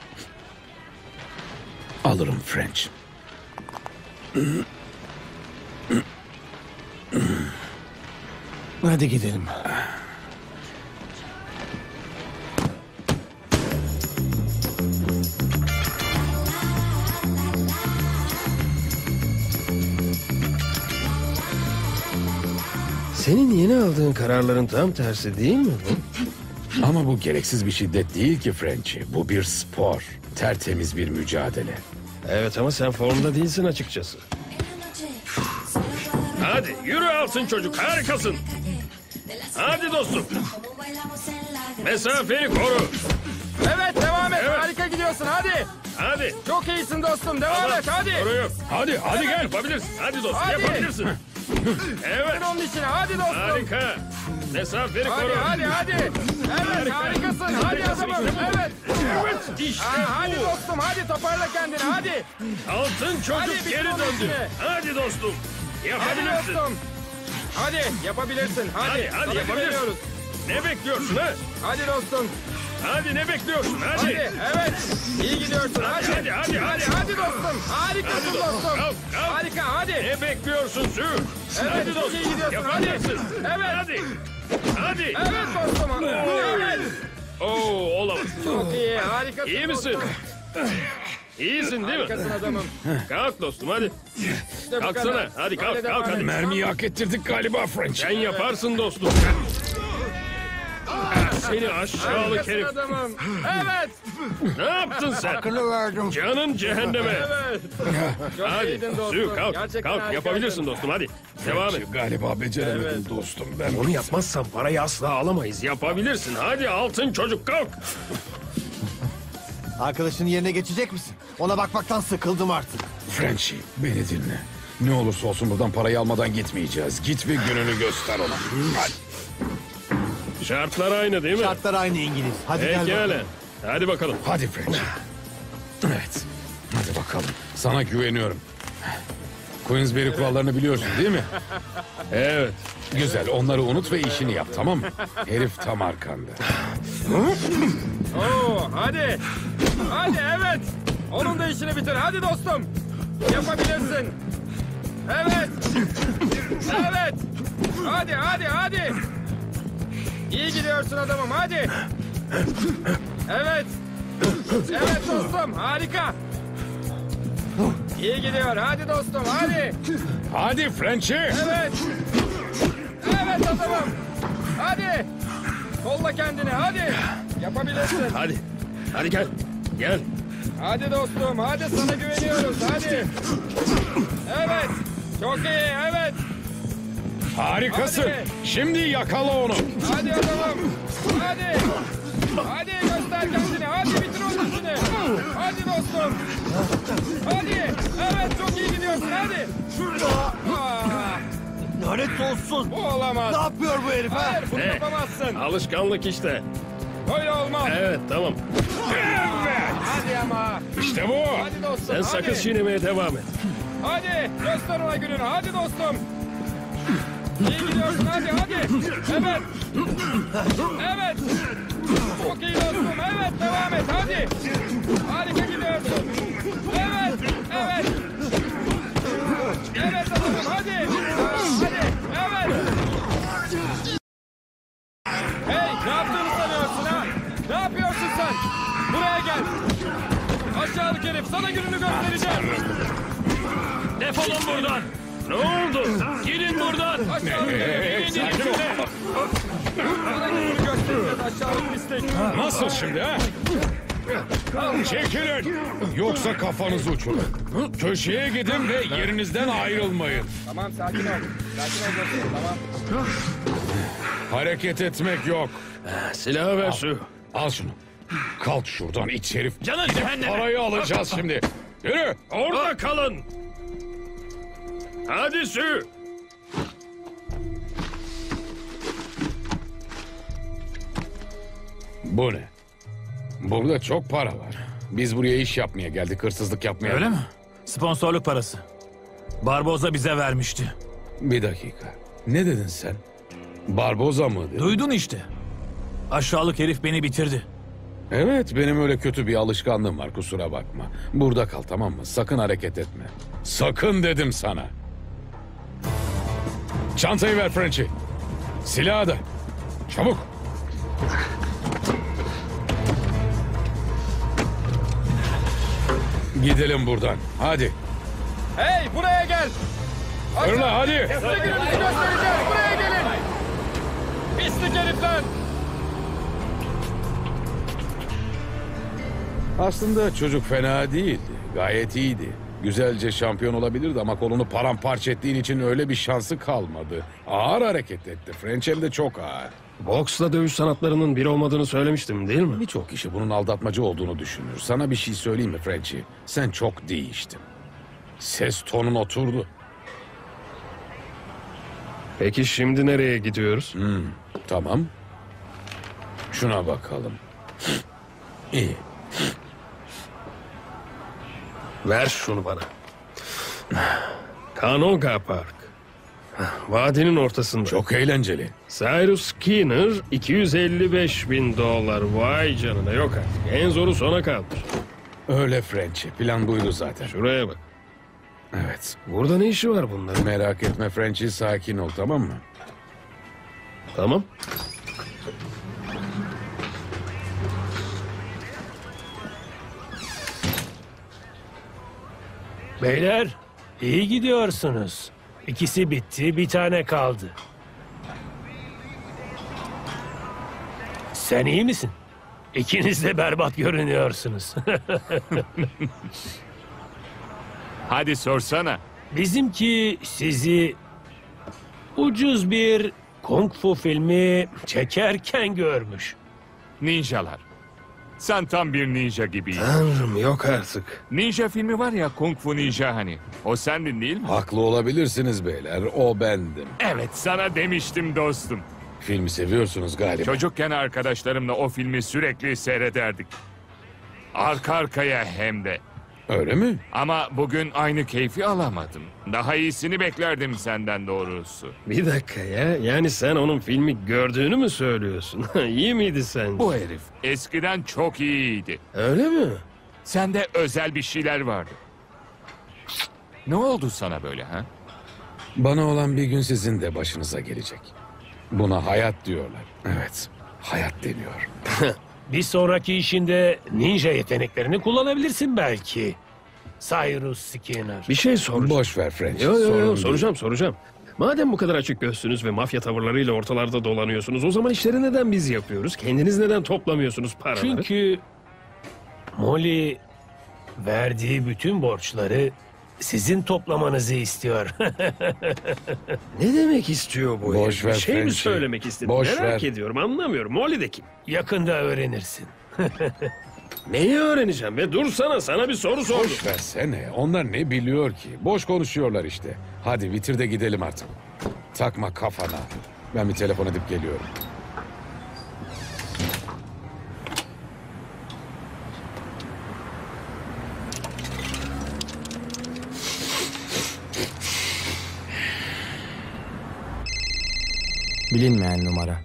Speaker 5: Alırım French.
Speaker 16: Hadi gidelim.
Speaker 7: Senin yeni aldığın kararların tam tersi değil mi bu?
Speaker 5: Ama bu gereksiz bir şiddet değil ki Frenchy. Bu bir spor. Tertemiz bir mücadele.
Speaker 7: Evet ama sen formda değilsin açıkçası.
Speaker 13: Hadi yürü alsın çocuk, harikasın. Hadi dostum. Mesafeyi koru.
Speaker 1: Evet devam et. Harika gidiyorsun hadi.
Speaker 13: Hadi.
Speaker 1: Çok iyisin dostum. Devam et hadi.
Speaker 13: Sorun yok. Hadi gel. Yapabilirsin. Hadi dostum
Speaker 1: Hadi.
Speaker 13: yapabilirsin. Evet.
Speaker 1: Onun içine hadi dostum.
Speaker 13: Harika. Mesafeyi koru.
Speaker 1: Hadi. Evet harikasın. Hadi adamım. Evet.
Speaker 13: Evet işte
Speaker 1: Hadi
Speaker 13: bu.
Speaker 1: dostum hadi toparla kendini hadi.
Speaker 13: Altın çocuk
Speaker 1: Hadi, bitir
Speaker 13: geri
Speaker 1: onun
Speaker 13: döndü.
Speaker 1: içine.
Speaker 13: Hadi dostum.
Speaker 1: Hadi
Speaker 13: Yapabilirsin.
Speaker 1: dostum. Hadi yapabilirsin. Hadi
Speaker 13: Hadi
Speaker 1: sana
Speaker 13: yapabilirsin.
Speaker 1: güveniyoruz.
Speaker 13: Ne bekliyorsun ha?
Speaker 1: Hadi dostum.
Speaker 13: Hadi ne bekliyorsun? Hadi.
Speaker 1: Evet. İyi gidiyorsun. Hadi. Hadi dostum. Harikasın dostum.
Speaker 13: Kalk.
Speaker 1: Harika hadi.
Speaker 13: Ne bekliyorsun Sü?
Speaker 1: Evet,
Speaker 13: Hadi
Speaker 1: çok
Speaker 13: dostum.
Speaker 1: iyi gidiyorsun. Hadi.
Speaker 13: Yapabilirsin.
Speaker 1: Evet.
Speaker 13: Hadi.
Speaker 1: Evet dostum. Evet.
Speaker 13: Oo, olamaz.
Speaker 1: Çok iyi. Harikasın.
Speaker 13: İyi misin?
Speaker 1: dostum.
Speaker 13: İyisin değil mi?
Speaker 1: Harikasın adamım.
Speaker 13: Kalk dostum hadi.
Speaker 1: İşte bu
Speaker 13: Kalksana.
Speaker 1: kadar.
Speaker 13: Hadi
Speaker 1: Böyle
Speaker 13: kalk
Speaker 1: devam
Speaker 13: hadi.
Speaker 1: et.
Speaker 5: Mermiyi hak ettirdik galiba French.
Speaker 13: Sen yaparsın dostum. Seni aşağılık
Speaker 1: Harikasın
Speaker 13: herif.
Speaker 1: adamım. Evet.
Speaker 13: Ne yaptın sen?
Speaker 16: verdim.
Speaker 13: Canın cehenneme.
Speaker 1: Evet. Çok
Speaker 13: Hadi
Speaker 1: iyiydin dostum.
Speaker 13: Sü kalk.
Speaker 1: Gerçekten
Speaker 13: Kalk
Speaker 1: harikaydın.
Speaker 13: yapabilirsin dostum hadi. Devam et.
Speaker 5: Galiba beceremedim dostum. Ben
Speaker 7: Onu yapmazsan parayı asla alamayız.
Speaker 13: Yapabilirsin. Hadi altın çocuk kalk.
Speaker 16: Arkadaşının yerine geçecek misin? Ona bakmaktan sıkıldım artık.
Speaker 5: Frenchy beni dinle. Ne olursa olsun buradan parayı almadan gitmeyeceğiz. Git ve gününü göster ona. Hadi.
Speaker 13: Şartlar aynı değil mi?
Speaker 16: Şartlar aynı İngiliz. Hadi gel
Speaker 13: Pekala.
Speaker 16: bakalım.
Speaker 13: Hadi bakalım.
Speaker 5: Hadi Frenchy. Evet. Hadi bakalım. Sana güveniyorum. Queensberry kurallarını biliyorsun değil mi?
Speaker 13: Evet.
Speaker 5: Güzel. Onları unut ve işini yap, tamam mı? Herif tam arkanda.
Speaker 1: Oo, hadi. Hadi evet. Onun da işini bitir. Hadi dostum. Yapabilirsin. Evet. Evet. Hadi. İyi gidiyorsun adamım. Hadi. Evet. Evet dostum. Harika. İyi gidiyor. Hadi dostum. Hadi.
Speaker 5: Hadi Frenchy.
Speaker 1: Evet. Evet adamım. Hadi. Kolla kendini. Hadi. Yapabilirsin.
Speaker 13: Hadi. Hadi gel. Gel.
Speaker 1: Hadi dostum, hadi sana güveniyoruz, hadi. Evet, çok iyi, evet.
Speaker 5: Harikasın.
Speaker 1: Hadi.
Speaker 5: Şimdi yakala onu.
Speaker 1: Hadi adamım, hadi. Hadi göster kendini, hadi bitir onun işini. Hadi dostum. Hadi, evet çok iyi gidiyorsun, hadi. Aa,
Speaker 16: Lanet olsun.
Speaker 1: bu olamaz.
Speaker 16: Ne yapıyor bu herif ha?
Speaker 1: Hayır, bunu yapamazsın.
Speaker 13: Alışkanlık işte.
Speaker 1: Böyle olmaz.
Speaker 13: Evet tamam.
Speaker 1: Hadi ama.
Speaker 7: İşte bu.
Speaker 1: Hadi dostum,
Speaker 7: Sen sakız
Speaker 1: hadi.
Speaker 7: çiğnemeye devam et.
Speaker 1: Hadi göster ona gününü. Hadi dostum. İyi gidiyorsun hadi. Evet. Evet. Çok iyi dostum. Evet devam et hadi. Harika gidiyorsun. Evet. Evet adamım hadi. Evet. Hey ne yaptığını sanıyorsun ha? Ne yapıyorsun sen? Buraya gel. Aşağılık herif sana gününü göstereceğim.
Speaker 13: Defolun buradan. Ne oldu? Gidin buradan.
Speaker 1: Aşağılık herif.
Speaker 13: Sakin ol.
Speaker 1: Sana gününü göstereceğiz aşağılık pislik.
Speaker 5: Nasıl şimdi ha? Çekilin. Yoksa kafanızı uçurun. Köşeye gidin ve yerinizden ayrılmayın.
Speaker 1: Tamam sakin ol. Sakin ol dostum tamam.
Speaker 5: Hareket etmek yok.
Speaker 7: Silahı ver Sue.
Speaker 5: Al şunu. Kalk şuradan iç herif.
Speaker 13: Canın
Speaker 5: Gidip
Speaker 13: cehenneme.
Speaker 5: parayı alacağız şimdi. Yürü.
Speaker 7: Orada kalın. Hadi Sue.
Speaker 5: Bu ne? Burada çok para var. Biz buraya iş yapmaya geldik, hırsızlık yapmaya.
Speaker 6: Öyle mi? Sponsorluk parası. Barboza bize vermişti.
Speaker 5: Bir dakika. Ne dedin sen? Barboza mı dedin?
Speaker 6: Duydun işte. Aşağılık herif beni bitirdi.
Speaker 5: Evet, benim öyle kötü bir alışkanlığım var, kusura bakma. Burada kal, tamam mı? Sakın hareket etme. Sakın dedim sana. Çantayı ver Frenchie. Silahı da. Çabuk. Gidelim buradan. Hadi.
Speaker 1: Hey buraya gel.
Speaker 5: Fırla hadi.
Speaker 1: Size gününüzü göstereceğiz. Buraya gelin. Pislik herifler.
Speaker 5: Aslında çocuk fena değildi. Gayet iyiydi. Güzelce şampiyon olabilirdi ama kolunu paramparça ettiğin için öyle bir şansı kalmadı. Ağır hareket etti. French hem de çok ağır.
Speaker 7: Boksla dövüş sanatlarının bir olmadığını söylemiştim değil mi?
Speaker 5: Birçok kişi bunun aldatmacı olduğunu düşünür. Sana bir şey söyleyeyim mi Frenchie? Sen çok değiştin. Ses tonun oturdu.
Speaker 7: Peki şimdi nereye gidiyoruz?
Speaker 5: Tamam. Şuna bakalım. İyi.
Speaker 7: Ver şunu bana. Canoga Park. Vadinin ortasında.
Speaker 5: Çok eğlenceli.
Speaker 7: Cyrus Skinner $255.000. Vay canına yok artık. En zoru sona kalmış.
Speaker 5: Öyle Frenchie. Plan buydu zaten.
Speaker 7: Şuraya bak.
Speaker 5: Evet.
Speaker 7: Burada ne işi var bunların?
Speaker 5: Merak etme Frenchie, sakin ol, tamam mı?
Speaker 7: Tamam.
Speaker 13: Beyler iyi gidiyorsunuz. İkisi bitti, bir tane kaldı. Sen iyi misin? İkiniz de berbat görünüyorsunuz.
Speaker 9: Hadi sorsana.
Speaker 13: Bizimki sizi ucuz bir kung fu filmi çekerken görmüş.
Speaker 9: Ninjalar. Sen tam bir ninja gibiydin.
Speaker 7: Tanrım yok artık.
Speaker 9: Ninja filmi var ya, Kung Fu Ninja hani. O sendin değil mi?
Speaker 5: Haklı olabilirsiniz beyler. O bendim.
Speaker 9: Evet, sana demiştim dostum.
Speaker 5: Filmi seviyorsunuz galiba.
Speaker 9: Çocukken arkadaşlarımla o filmi sürekli seyrederdik. Arka arkaya hem de.
Speaker 5: Öyle mi?
Speaker 9: Ama bugün aynı keyfi alamadım. Daha iyisini beklerdim senden doğrusu.
Speaker 7: Bir dakika ya. Yani sen onun filmi gördüğünü mü söylüyorsun? İyi miydi sence?
Speaker 9: Bu herif eskiden çok iyiydi.
Speaker 7: Öyle mi?
Speaker 9: Sende özel bir şeyler vardı. Ne oldu sana böyle ha?
Speaker 5: Bana olan bir gün sizin de başınıza gelecek. Buna hayat diyorlar. Evet, hayat deniyor.
Speaker 13: Bir sonraki işinde ninja yeteneklerini kullanabilirsin belki. Cyrus Skinner.
Speaker 7: Bir şey soracağım.
Speaker 5: Boş ver French.
Speaker 7: Yo, soracağım. Madem bu kadar açık gözsünüz ve mafya tavırlarıyla ortalarda dolanıyorsunuz, o zaman işleri neden biz yapıyoruz? Kendiniz neden toplamıyorsunuz paraları?
Speaker 13: Çünkü Molly verdiği bütün borçları sizin toplamanızı istiyor.
Speaker 7: Ne demek istiyor bu?
Speaker 5: Boş
Speaker 7: herif?
Speaker 5: ver
Speaker 7: Bir şey mi
Speaker 5: French'i.
Speaker 7: söylemek istedi?
Speaker 5: Boş
Speaker 7: Merak
Speaker 5: ver.
Speaker 7: ediyorum, anlamıyorum. Molly de kim?
Speaker 13: Yakında öğrenirsin.
Speaker 7: Neyi öğreneceğim ve dursana, sana bir soru sordum.
Speaker 5: Boş versene. Onlar ne biliyor ki? Boş konuşuyorlar işte. Hadi bitir de gidelim artık. Takma kafana. Ben bir telefon edip geliyorum.
Speaker 17: Bilinmeyen numara.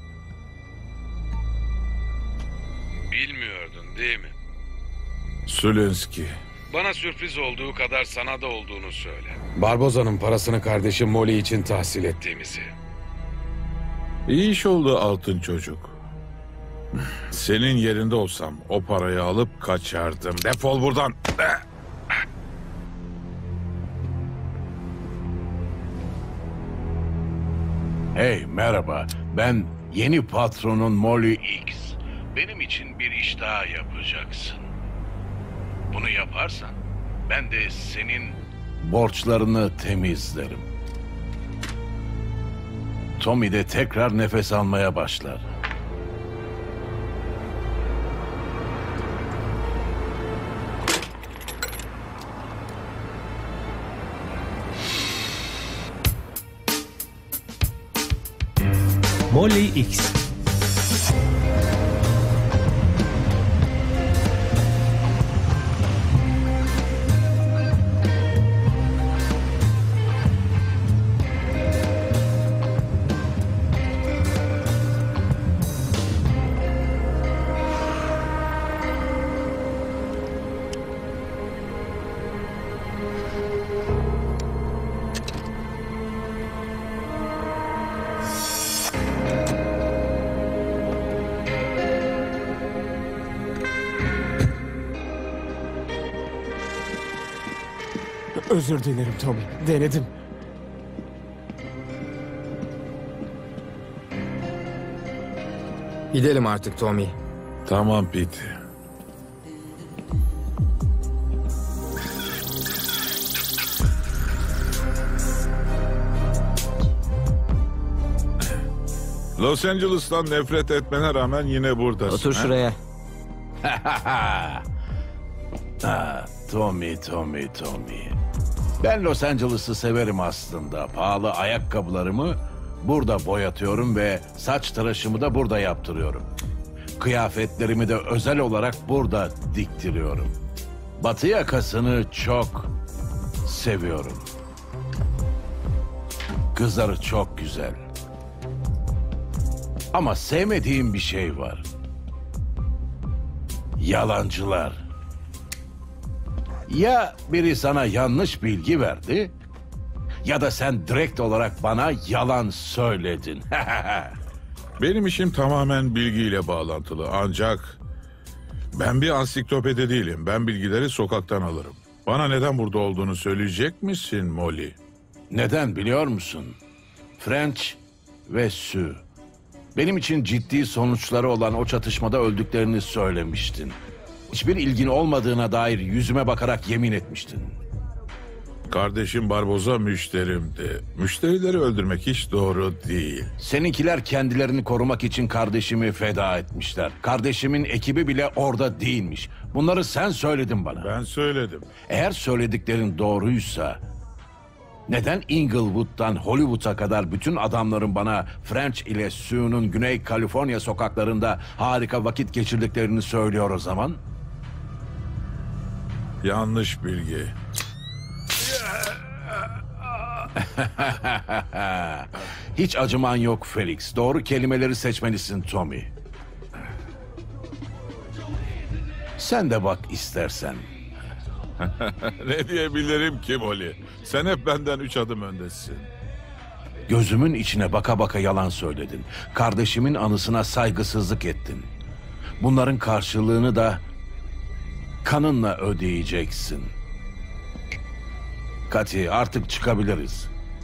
Speaker 5: Bilmiyordun değil mi?
Speaker 14: Sülenski.
Speaker 5: Bana sürpriz olduğu kadar sana da olduğunu söyle. Barboza'nın parasını kardeşim Molly için tahsil ettiğimizi.
Speaker 14: İyi iş oldu altın çocuk. Senin yerinde olsam o parayı alıp kaçardım. Defol buradan.
Speaker 18: Hey, merhaba. Ben yeni patronun Molly X. Benim için bir iş daha yapacaksın. Bunu yaparsan ben de senin borçlarını temizlerim. Tommy de tekrar nefes almaya başlar.
Speaker 13: Molly X.
Speaker 17: Özür dilerim Tommy. Denedim.
Speaker 19: Gidelim artık Tommy.
Speaker 14: Tamam Pete. Los Angeles'tan nefret etmene rağmen yine buradasın.
Speaker 3: Otur
Speaker 14: ha?
Speaker 3: şuraya.
Speaker 18: Tommy. Ben Los Angeles'ı severim aslında. Pahalı ayakkabılarımı burada boyatıyorum ve saç tıraşımı da burada yaptırıyorum. Kıyafetlerimi de özel olarak burada diktiriyorum. Batı yakasını çok seviyorum. Kızları çok güzel. Ama sevmediğim bir şey var. Yalancılar. Ya biri sana yanlış bilgi verdi ya da sen direkt olarak bana yalan söyledin.
Speaker 14: Benim işim tamamen bilgiyle bağlantılı. Ancak ben bir ansiklopedi değilim. Ben bilgileri sokaktan alırım. Bana neden burada olduğunu söyleyecek misin Molly?
Speaker 18: Neden biliyor musun? French ve Sue. Benim için ciddi sonuçları olan o çatışmada öldüklerini söylemiştin. Hiçbir ilgin olmadığına dair yüzüme bakarak yemin etmiştin.
Speaker 14: Kardeşim Barboza müşterimdi. Müşterileri öldürmek hiç doğru değil.
Speaker 18: Seninkiler kendilerini korumak için kardeşimi feda etmişler. Kardeşimin ekibi bile orada değilmiş. Bunları sen söyledin bana.
Speaker 14: Ben söyledim.
Speaker 18: Eğer söylediklerin doğruysa neden Inglewood'dan Hollywood'a kadar bütün adamların bana French ile Sue'nun Güney Kaliforniya sokaklarında harika vakit geçirdiklerini söylüyor o zaman?
Speaker 14: Yanlış bilgi.
Speaker 18: Hiç acıman yok Felix. Doğru kelimeleri seçmelisin Tommy. Sen de bak istersen.
Speaker 14: Ne diyebilirim ki Molly? Sen hep benden 3 adım öndesin.
Speaker 18: Gözümün içine baka baka yalan söyledin. Kardeşimin anısına saygısızlık ettin. Bunların karşılığını da kanınla ödeyeceksin. Kati, artık çıkabiliriz.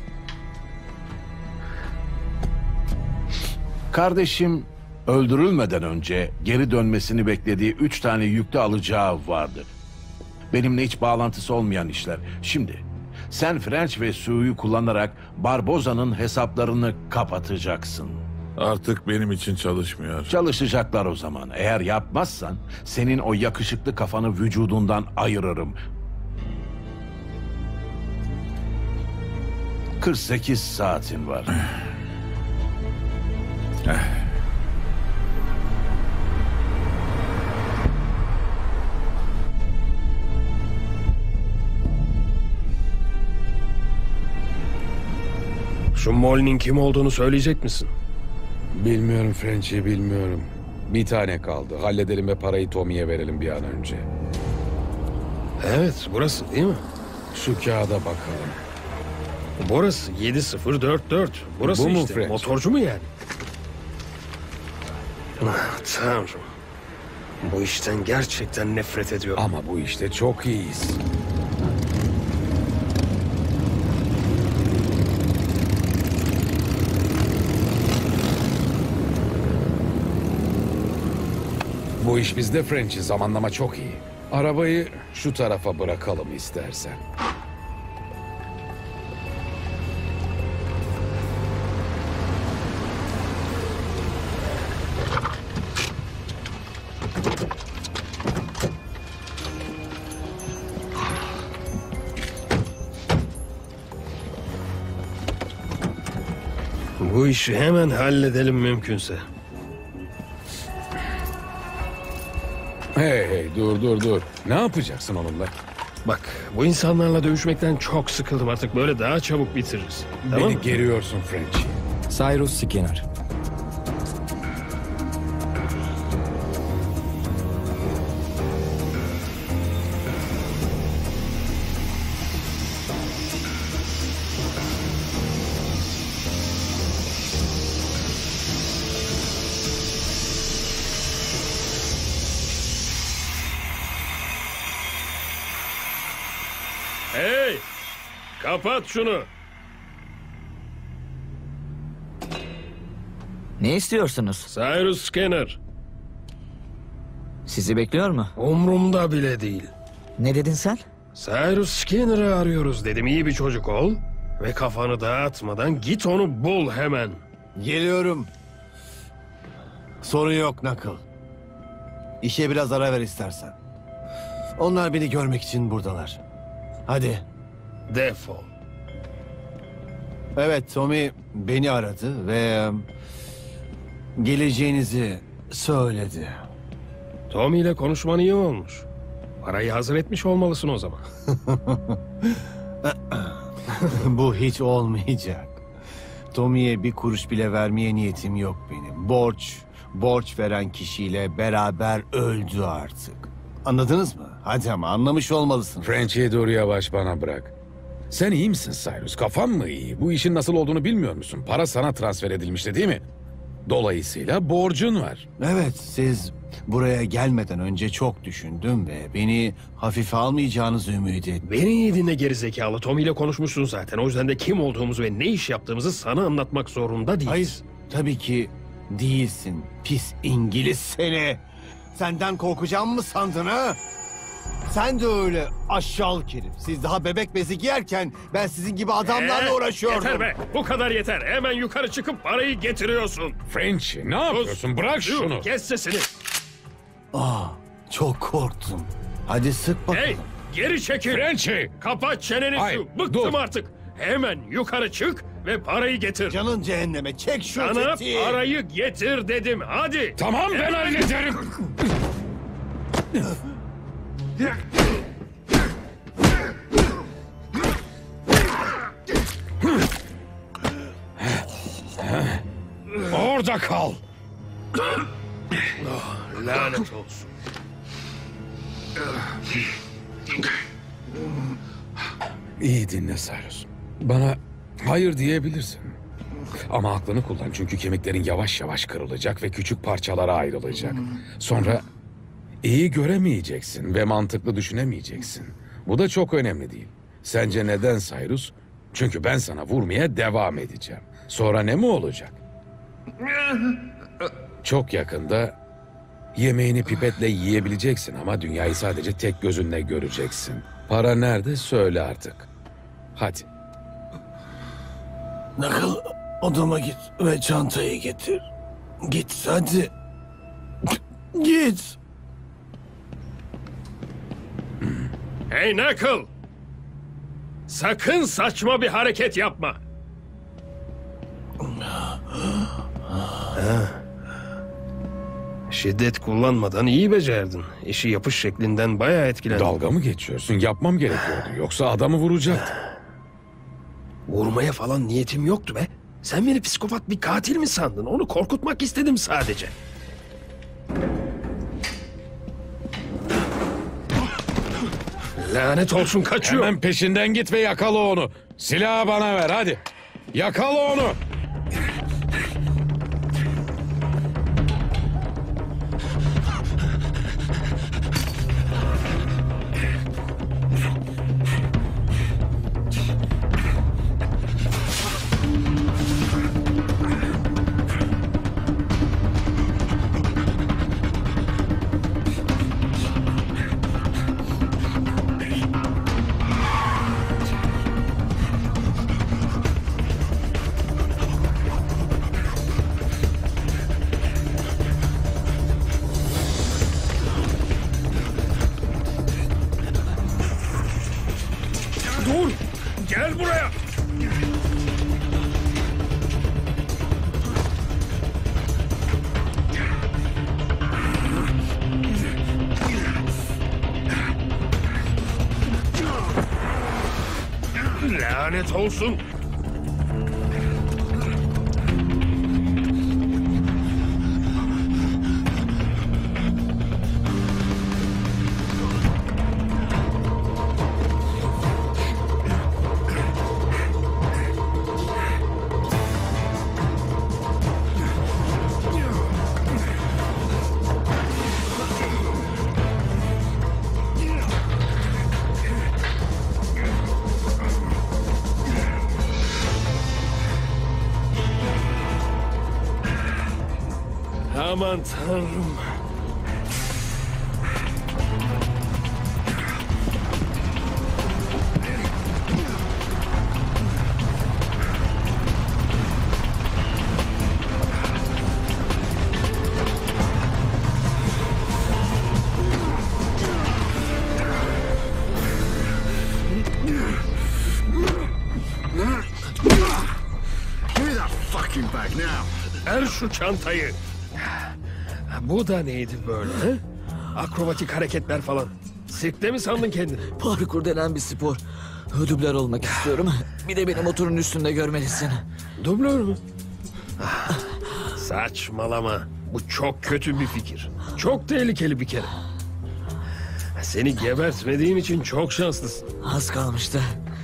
Speaker 18: Kardeşim öldürülmeden önce geri dönmesini beklediği 3 tane yüklü alacağı vardı. Benimle hiç bağlantısı olmayan işler. Şimdi sen French ve Sue'yu kullanarak Barboza'nın hesaplarını kapatacaksın.
Speaker 14: Artık benim için çalışmıyor.
Speaker 18: Çalışacaklar o zaman. Eğer yapmazsan senin o yakışıklı kafanı vücudundan ayırırım. 48 saatin var.
Speaker 7: Şu Molly'nin kim olduğunu söyleyecek misin?
Speaker 5: Bilmiyorum Frenchy, bilmiyorum. Bir tane kaldı. Halledelim ve parayı Tommy'ye verelim bir an önce.
Speaker 7: Evet, burası değil mi?
Speaker 5: Şu kağıda bakalım.
Speaker 7: Burası 7044. Burası
Speaker 5: Bu mu
Speaker 7: işte.
Speaker 5: French?
Speaker 7: Motorcu mu yani? Ah, Tanrım. Bu işten gerçekten nefret ediyorum.
Speaker 5: Ama bu işte çok iyiyiz. Bu iş bizde Frenchy. Zamanlama çok iyi. Arabayı şu tarafa bırakalım istersen.
Speaker 7: Bu işi hemen halledelim mümkünse.
Speaker 5: Hey, dur. Ne yapacaksın onunla?
Speaker 7: Bak, bu insanlarla dövüşmekten çok sıkıldım artık. Böyle daha çabuk bitiririz. Tamam
Speaker 5: Beni
Speaker 7: mı?
Speaker 5: geriyorsun Frenchy.
Speaker 17: Cyrus Skinner.
Speaker 7: Hey! Kapat şunu.
Speaker 3: Ne istiyorsunuz?
Speaker 7: Cyrus Skinner.
Speaker 3: Sizi bekliyor mu?
Speaker 7: Umrumda bile değil.
Speaker 3: Ne dedin sen?
Speaker 7: Cyrus Skinner'ı arıyoruz dedim. İyi bir çocuk ol. Ve kafanı dağıtmadan git onu bul hemen.
Speaker 16: Geliyorum. Sorun yok Knuckle. İşe biraz ara ver istersen. Onlar beni görmek için buradalar. Hadi.
Speaker 7: Defol.
Speaker 16: Evet, Tommy beni aradı ve geleceğinizi söyledi.
Speaker 7: Tommy ile konuşman iyi olmuş. Parayı hazır etmiş olmalısın o zaman.
Speaker 16: Bu hiç olmayacak. Tommy'ye bir kuruş bile vermeye niyetim yok benim. Borç veren kişiyle beraber öldü artık. Anladınız mı? Hadi ama anlamış olmalısın.
Speaker 5: Frenchy'ye dur yavaş, bana bırak. Sen iyi misin Cyrus? Kafan mı iyi? Bu işin nasıl olduğunu bilmiyor musun? Para sana transfer edilmişti değil mi? Dolayısıyla borcun var.
Speaker 16: Evet, siz buraya gelmeden önce çok düşündüm ve beni hafife almayacağınızı ümit ettim.
Speaker 7: Beni iyi dinle gerizekalı. Tommy ile konuşmuşsun zaten. O yüzden de kim olduğumuzu ve ne iş yaptığımızı sana anlatmak zorunda değiliz.
Speaker 16: Hayır, tabii ki değilsin. Pis İngiliz seni. Senden korkacağım mı sandın ha? Sen de öyle aşağılık herif. Siz daha bebek bezi giyerken ben sizin gibi adamlarla uğraşıyordum.
Speaker 7: Yeter be, bu kadar yeter. Hemen yukarı çıkıp parayı getiriyorsun.
Speaker 5: Frenchy, ne yapıyorsun? Bırak şunu.
Speaker 7: Kes sesini.
Speaker 16: Çok korktum. Hadi sık bakalım.
Speaker 7: Hey, geri çekil.
Speaker 5: Frenchy.
Speaker 7: Kapat çeneni
Speaker 5: Hayır,
Speaker 7: şu. Bıktım
Speaker 5: dur.
Speaker 7: artık. Hemen yukarı çık ve parayı getir.
Speaker 16: Canın cehenneme, çek şu
Speaker 7: Sana
Speaker 16: tetiği.
Speaker 7: parayı getir dedim. Hadi.
Speaker 5: Tamam, ben hallederim. Orada kal.
Speaker 7: Lanet olsun.
Speaker 5: İyi dinle Cyrus. Bana hayır diyebilirsin. Ama aklını kullan, çünkü kemiklerin yavaş yavaş kırılacak ve küçük parçalara ayrılacak. Sonra iyi göremeyeceksin ve mantıklı düşünemeyeceksin. Bu da çok önemli değil. Sence neden Cyrus? Çünkü ben sana vurmaya devam edeceğim. Sonra ne mi olacak? Çok yakında yemeğini pipetle yiyebileceksin ama dünyayı sadece tek gözünle göreceksin. Para nerede söyle artık. Hadi.
Speaker 16: Knuckle, odama git ve çantayı getir. Git hadi. Git.
Speaker 7: Hey Knuckle! Sakın saçma bir hareket yapma. Şiddet kullanmadan iyi becerdin. İşi yapış şeklinden bayağı etkilendim.
Speaker 5: Dalga mı geçiyorsun? Yapmam gerekiyordu. Yoksa adamı vuracaktım.
Speaker 7: Vurmaya falan niyetim yoktu be. Sen beni psikopat bir katil mi sandın? Onu korkutmak istedim sadece. Lanet olsun, kaçıyor.
Speaker 5: Hemen peşinden git ve yakala onu. Silahı bana ver hadi. Yakala onu.
Speaker 7: Dur! Gel buraya! Lanet olsun! Aman tanrım.
Speaker 15: Give me that fucking bag now.
Speaker 7: Ver şu çantayı. Bu da neydi böyle? He? Akrobatik hareketler falan. Sirkte mi sandın kendini?
Speaker 3: Parkur denen bir spor. Dublör olmak istiyorum. Bir de beni motorun üstünde görmelisin.
Speaker 7: Dublör mü? Saçmalama. Bu çok kötü bir fikir. Çok tehlikeli bir kere. Seni gebertmediğim için çok şanslısın.
Speaker 3: Az kalmıştı.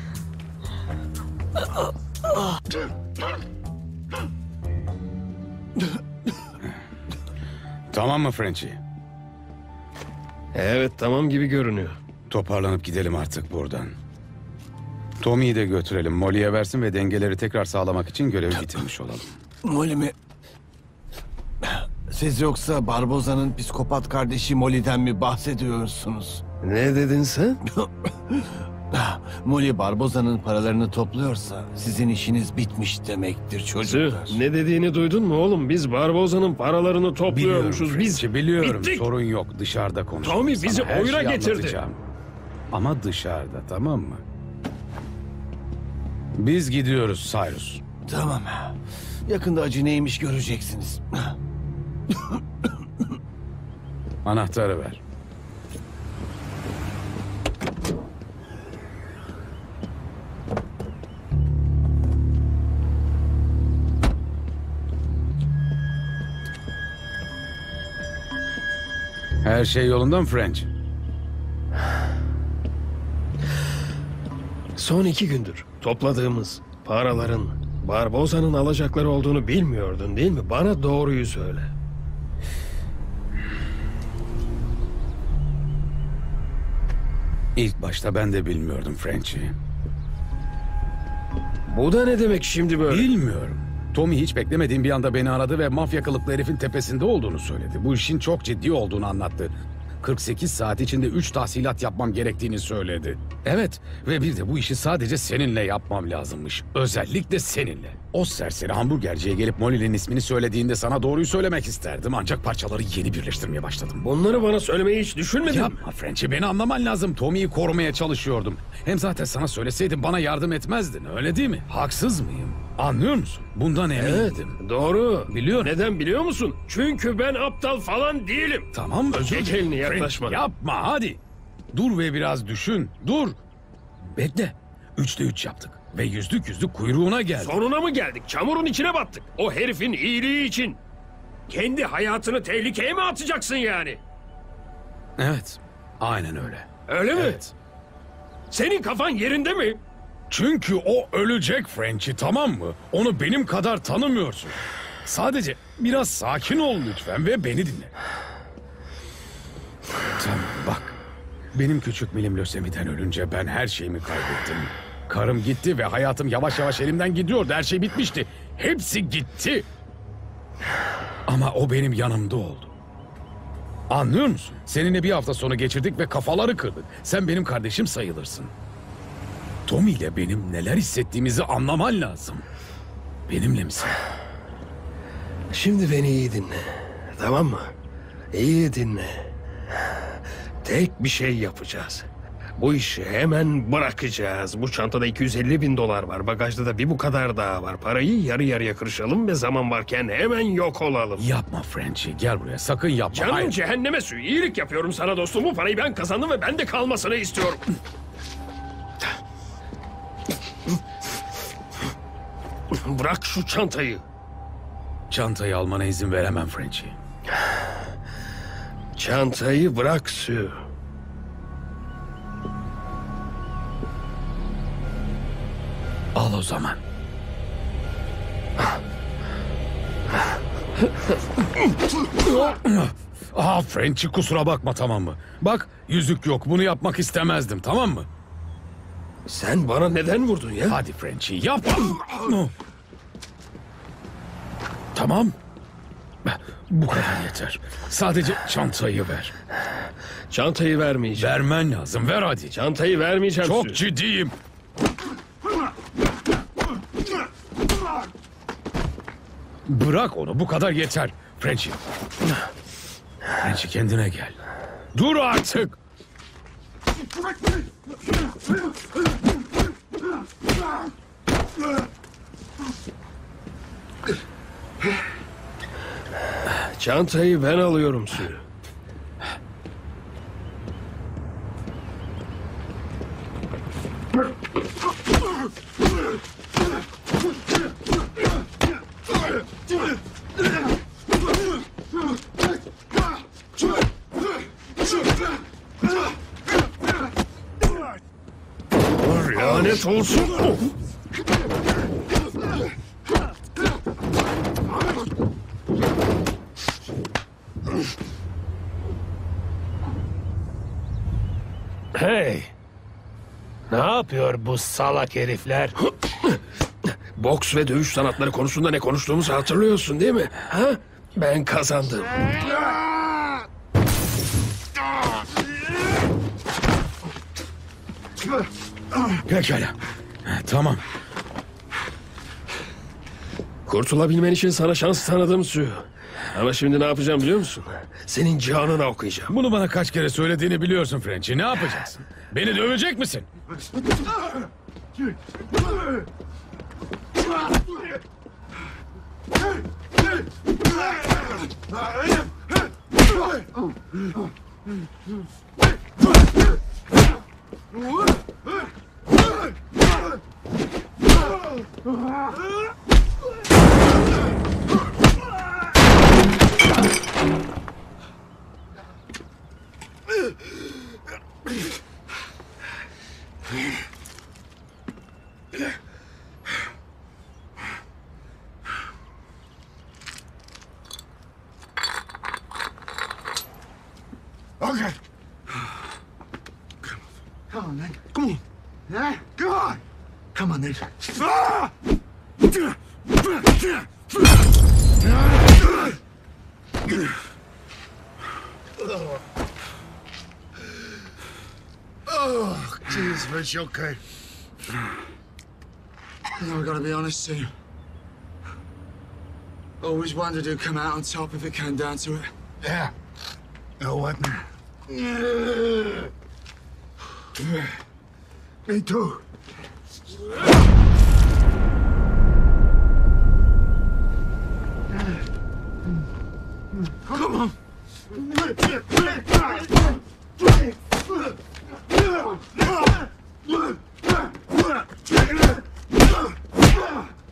Speaker 5: Tamam mı Frenchy?
Speaker 7: Evet, tamam gibi görünüyor.
Speaker 5: Toparlanıp gidelim artık buradan. Tommy'yi de götürelim. Molly'e versin ve dengeleri tekrar sağlamak için görevi bitirmiş olalım.
Speaker 16: Molly mi? Siz yoksa Barboza'nın psikopat kardeşi Molly'den mi bahsediyorsunuz?
Speaker 7: Ne dedin sen?
Speaker 16: Molly Barboza'nın paralarını topluyorsa sizin işiniz bitmiş demektir çocuklar.
Speaker 7: Ne dediğini duydun mu oğlum? Biz Barboza'nın paralarını topluyormuşuz. Biz
Speaker 5: biliyorum.
Speaker 7: bittik.
Speaker 5: Sorun yok. Dışarıda konuşalım.
Speaker 7: Tommy
Speaker 5: Sana
Speaker 7: bizi
Speaker 5: her
Speaker 7: oyuna
Speaker 5: şeyi
Speaker 7: getirdi.
Speaker 5: anlatacağım. Ama dışarıda, tamam mı? Biz gidiyoruz Cyrus.
Speaker 16: Tamam. Yakında acı neymiş göreceksiniz.
Speaker 5: Anahtarı ver. Her şey yolunda mı French?
Speaker 7: Son 2 gündür topladığımız paraların Barboza'nın alacakları olduğunu bilmiyordun değil mi? Bana doğruyu söyle.
Speaker 5: İlk başta ben de bilmiyordum Frenchy.
Speaker 7: Bu da ne demek şimdi böyle?
Speaker 5: Bilmiyorum. Tommy hiç beklemediğim bir anda beni aradı ve mafya kılıklı herifin tepesinde olduğunu söyledi. Bu işin çok ciddi olduğunu anlattı. 48 saat içinde 3 tahsilat yapmam gerektiğini söyledi. Evet ve bir de bu işi sadece seninle yapmam lazımmış. Özellikle seninle. O serseri hamburgerciye gelip Molly'nin ismini söylediğinde sana doğruyu söylemek isterdim. Ancak parçaları yeni birleştirmeye başladım.
Speaker 7: Bunları bana söylemeyi hiç düşünmedin mi?
Speaker 5: Yapma Frenchy, beni anlaman lazım. Tommy'yi korumaya çalışıyordum. Hem zaten sana söyleseydim bana yardım etmezdin, öyle değil mi? Haksız mıyım? Anlıyor musun? Bundan emindim.
Speaker 7: Evet, doğru.
Speaker 5: Biliyorum.
Speaker 7: Neden biliyor musun? Çünkü ben aptal falan değilim.
Speaker 5: Tamam, özür dilerim.
Speaker 7: Çek elini, yaklaşma.
Speaker 5: Frank, yapma hadi. Dur ve biraz düşün. Dur. Bekle. 3'te 3 yaptık. Ve yüzlük kuyruğuna geldi.
Speaker 7: Sonuna mı geldik? Çamurun içine battık. O herifin iyiliği için. Kendi hayatını tehlikeye mi atacaksın yani?
Speaker 5: Evet, aynen öyle.
Speaker 7: Öyle mi?
Speaker 5: Evet.
Speaker 7: Senin kafan yerinde mi?
Speaker 5: Çünkü o ölecek Frenchie, tamam mı? Onu benim kadar tanımıyorsun. Sadece biraz sakin ol lütfen ve beni dinle. Tamam bak. Benim küçük milim lösemiden ölünce ben her şeyimi kaybettim. Karım gitti ve hayatım yavaş yavaş elimden gidiyordu. Her şey bitmişti. Hepsi gitti. Ama o benim yanımda oldu. Anlıyor musun? Seninle bir hafta sonu geçirdik ve kafaları kırdık. Sen benim kardeşim sayılırsın. Tommy ile benim neler hissettiğimizi anlaman lazım. Benimle misin?
Speaker 7: Şimdi beni iyi dinle. Tamam mı? İyi dinle. Tek bir şey yapacağız. Bu işi hemen bırakacağız. Bu çantada 250.000 dolar var. Bagajda da bir bu kadar daha var. Parayı yarı yarıya kırışalım ve zaman varken hemen yok olalım.
Speaker 5: Yapma Frenchie, gel buraya. Sakın yapma.
Speaker 7: Canım
Speaker 5: Hayır.
Speaker 7: cehenneme suyu. İyilik yapıyorum sana dostum. Bu parayı ben kazandım ve ben de kalmasını istiyorum. Bırak şu çantayı.
Speaker 5: Çantayı almana izin veremem Frenchie.
Speaker 7: Çantayı bırak Sue.
Speaker 5: Al o zaman. Frenchie kusura bakma, tamam mı? Bak yüzük yok, bunu yapmak istemezdim, tamam mı?
Speaker 7: Sen bana neden vurdun ya?
Speaker 5: Hadi Frenchie yapma. Tamam. Bu kadar yeter. Sadece çantayı ver.
Speaker 7: Çantayı vermeyeceğim.
Speaker 5: Vermen lazım, ver hadi.
Speaker 7: Çantayı vermeyeceğim.
Speaker 5: Çok
Speaker 7: Sue.
Speaker 5: ciddiyim. Bırak onu, bu kadar yeter. Frenchie. Frenchie kendine gel. Dur artık.
Speaker 7: Çantayı ben alıyorum Sue. Lanet olsun.
Speaker 13: Hey! Ne yapıyor bu salak herifler?
Speaker 7: Boks ve dövüş sanatları konusunda ne konuştuğumuzu hatırlıyorsun değil mi? Ha? Ben kazandım.
Speaker 5: Pekala. Tamam.
Speaker 7: Kurtulabilmen için sana şans tanıdım Sue. Ama şimdi ne yapacağım biliyor musun? Senin canına okuyacağım.
Speaker 5: Bunu bana kaç kere söylediğini biliyorsun Frenchie. Ne yapacaksın? Beni dövecek misin?
Speaker 15: Okay. Come on, then. Come on. Yeah? Come on. Come on, then. Oh, jeez, Rich, you okay? I gotta be honest soon. Always wondered who'd come out on top if it came down to it. Yeah. No weapon. Me too. Come on.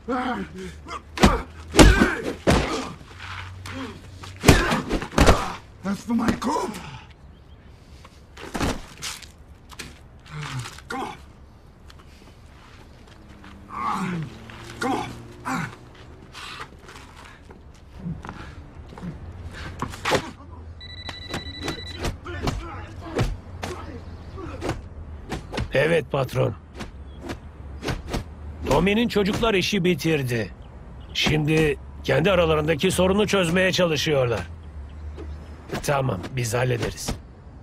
Speaker 15: That's for my coat. Come on. Come on.
Speaker 13: Evet patron. Tommy'nin çocuklar işi bitirdi. Şimdi kendi aralarındaki sorunu çözmeye çalışıyorlar. Tamam, biz hallederiz.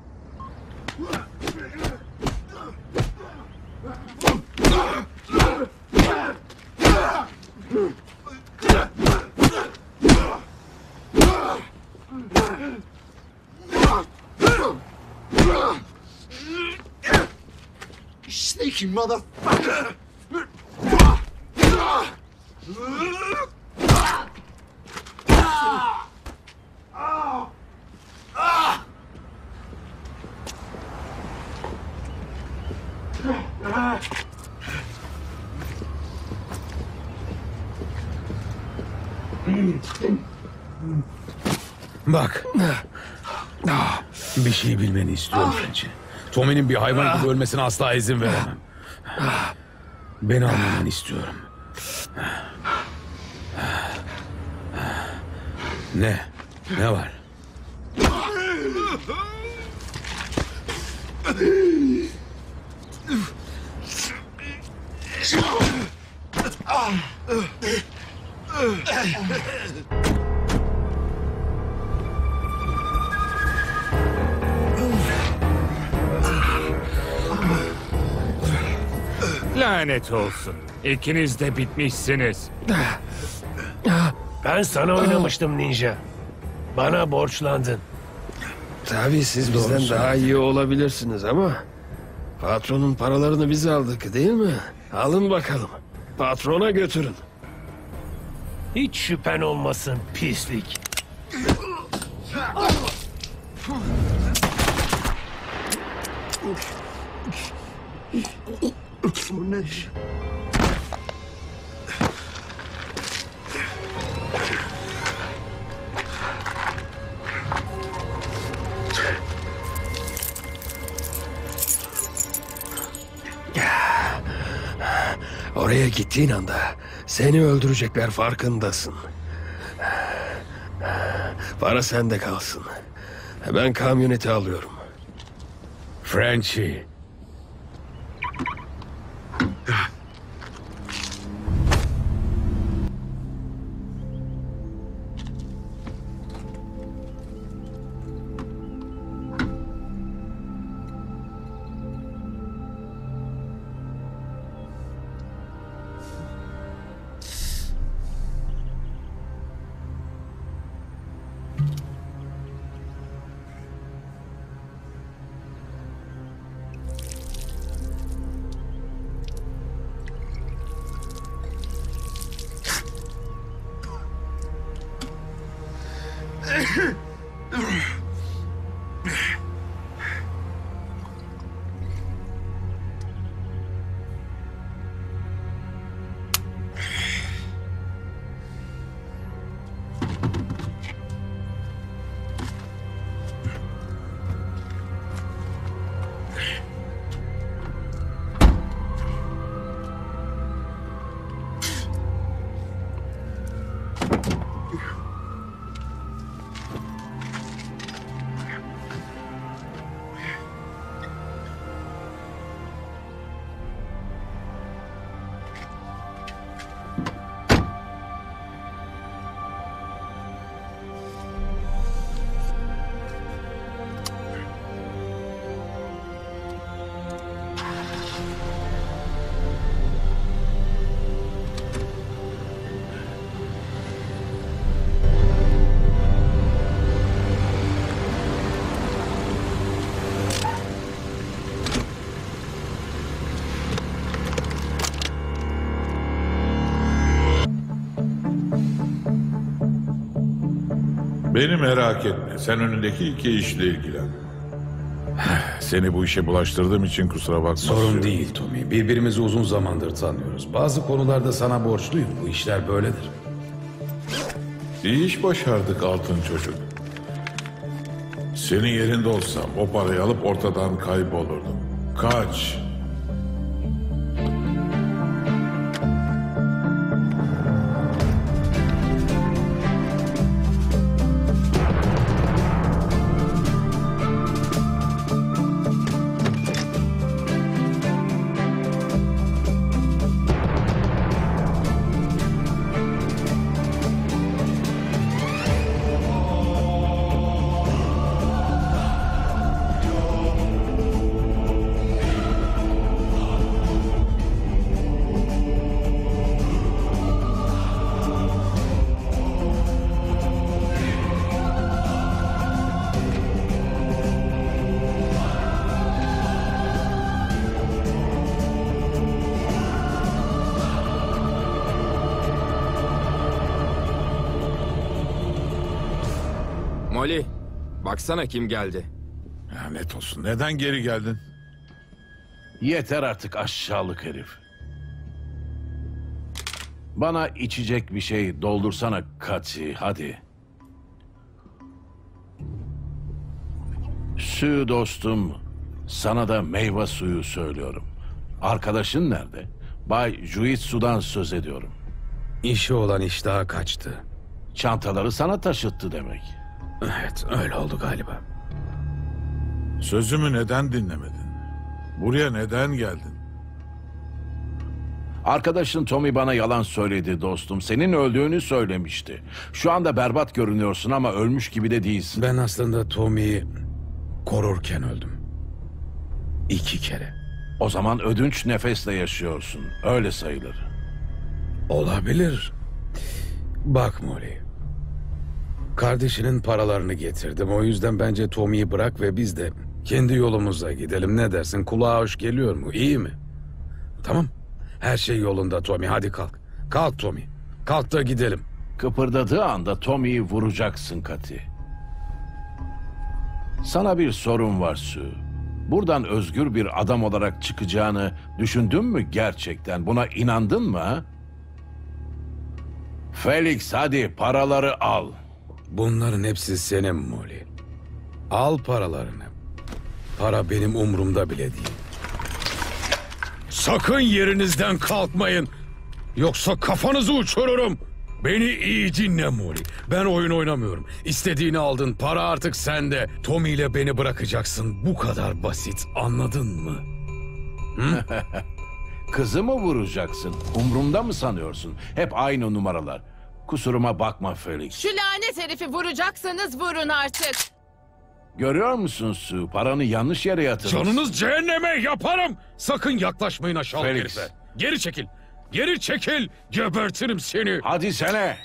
Speaker 15: Sneaky motherfucker!
Speaker 5: Bak. Bir şey bilmeni istiyorum Frenchy. Tommy'nin bir hayvan gibi ölmesine asla izin veremem. Beni anlamanı istiyorum. Ne? Ne var?
Speaker 6: Lanet olsun. İkiniz de bitmişsiniz.
Speaker 13: Ben sana oynamıştım ninja. Bana borçlandın.
Speaker 7: Tabii siz bizden daha iyi olabilirsiniz ama... Patronun paralarını biz aldık değil mi? Alın bakalım. Patrona götürün.
Speaker 13: Hiç şüphen olmasın pislik.
Speaker 7: Oraya gittiğin anda seni öldürecekler, farkındasın. Para sende kalsın. Ben kamyoneti alıyorum.
Speaker 5: Frenchy.
Speaker 14: Beni merak etme. Sen önündeki iki işle ilgilen. Seni bu işe bulaştırdığım için kusura bakma.
Speaker 5: Sorun değil Tommy. Birbirimizi uzun zamandır tanıyoruz. Bazı konularda sana borçluyum. Bu işler böyledir.
Speaker 14: İyi iş başardık altın çocuk. Senin yerinde olsam o parayı alıp ortadan kaybolurdum. Kaç.
Speaker 1: Molly, baksana kim geldi.
Speaker 14: Lanet olsun. Neden geri geldin?
Speaker 18: Yeter artık aşağılık herif. Bana içecek bir şey doldursana Kati, hadi. Sue dostum, sana da meyve suyu söylüyorum. Arkadaşın nerede? Bay Juitsu'dan söz ediyorum.
Speaker 5: İşi olan iştahı kaçtı.
Speaker 18: Çantaları sana taşıttı demek.
Speaker 5: Evet, öyle oldu galiba.
Speaker 14: Sözümü neden dinlemedin? Buraya neden geldin?
Speaker 18: Arkadaşın Tommy bana yalan söyledi dostum. Senin öldüğünü söylemişti. Şu anda berbat görünüyorsun ama ölmüş gibi de değilsin.
Speaker 5: Ben aslında Tommy'yi korurken öldüm. 2 kere.
Speaker 18: O zaman ödünç nefesle yaşıyorsun. Öyle sayılır.
Speaker 5: Olabilir. Bak Molly. Kardeşinin paralarını getirdim. O yüzden bence Tommy'yi bırak ve biz de kendi yolumuza gidelim. Ne dersin? Kulağa hoş geliyor mu? İyi mi? Tamam. Her şey yolunda Tommy. Hadi kalk. Kalk Tommy. Kalk da gidelim.
Speaker 18: Kıpırdadığı anda Tommy'yi vuracaksın Kati. Sana bir sorum var Sue. Buradan özgür bir adam olarak çıkacağını düşündün mü gerçekten? Buna inandın mı? Ha? Felix hadi paraları al.
Speaker 5: Bunların hepsi senin Molly. Al paralarını. Para benim umurumda bile değil. Sakın yerinizden kalkmayın. Yoksa kafanızı uçururum. Beni iyi dinle Molly. Ben oyun oynamıyorum. İstediğini aldın. Para artık sende. Tommy ile beni bırakacaksın. Bu kadar basit. Anladın mı?
Speaker 18: Kızı mı vuracaksın? Umrumda mı sanıyorsun? Hep aynı numaralar. Kusuruma bakma Felix.
Speaker 19: Şu lanet herifi vuracaksanız vurun artık.
Speaker 18: Görüyor musun Sue? Paranı yanlış yere yatırdın.
Speaker 5: Canınız cehenneme yaparım. Sakın yaklaşmayın aşağılık
Speaker 18: Felix.
Speaker 5: herife. Geri çekil. Geri çekil. Gebertirim seni.
Speaker 18: Hadi sene.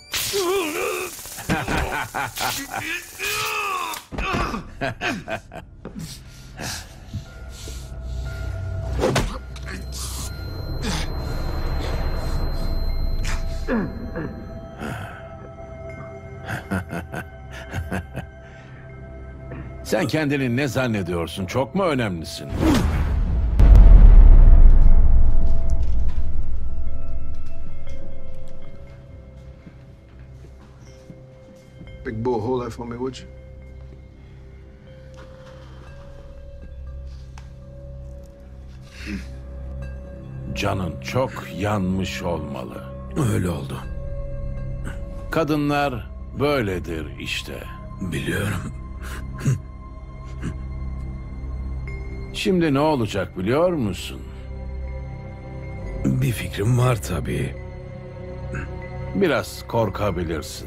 Speaker 18: Sen kendini ne zannediyorsun? Çok mu önemlisin?
Speaker 15: Big bull, hold that for me, would you?
Speaker 18: Canın çok yanmış olmalı.
Speaker 5: Öyle oldu.
Speaker 18: Kadınlar böyledir işte.
Speaker 5: Biliyorum.
Speaker 18: Şimdi ne olacak biliyor musun?
Speaker 5: Bir fikrim var tabii.
Speaker 18: Biraz korkabilirsin.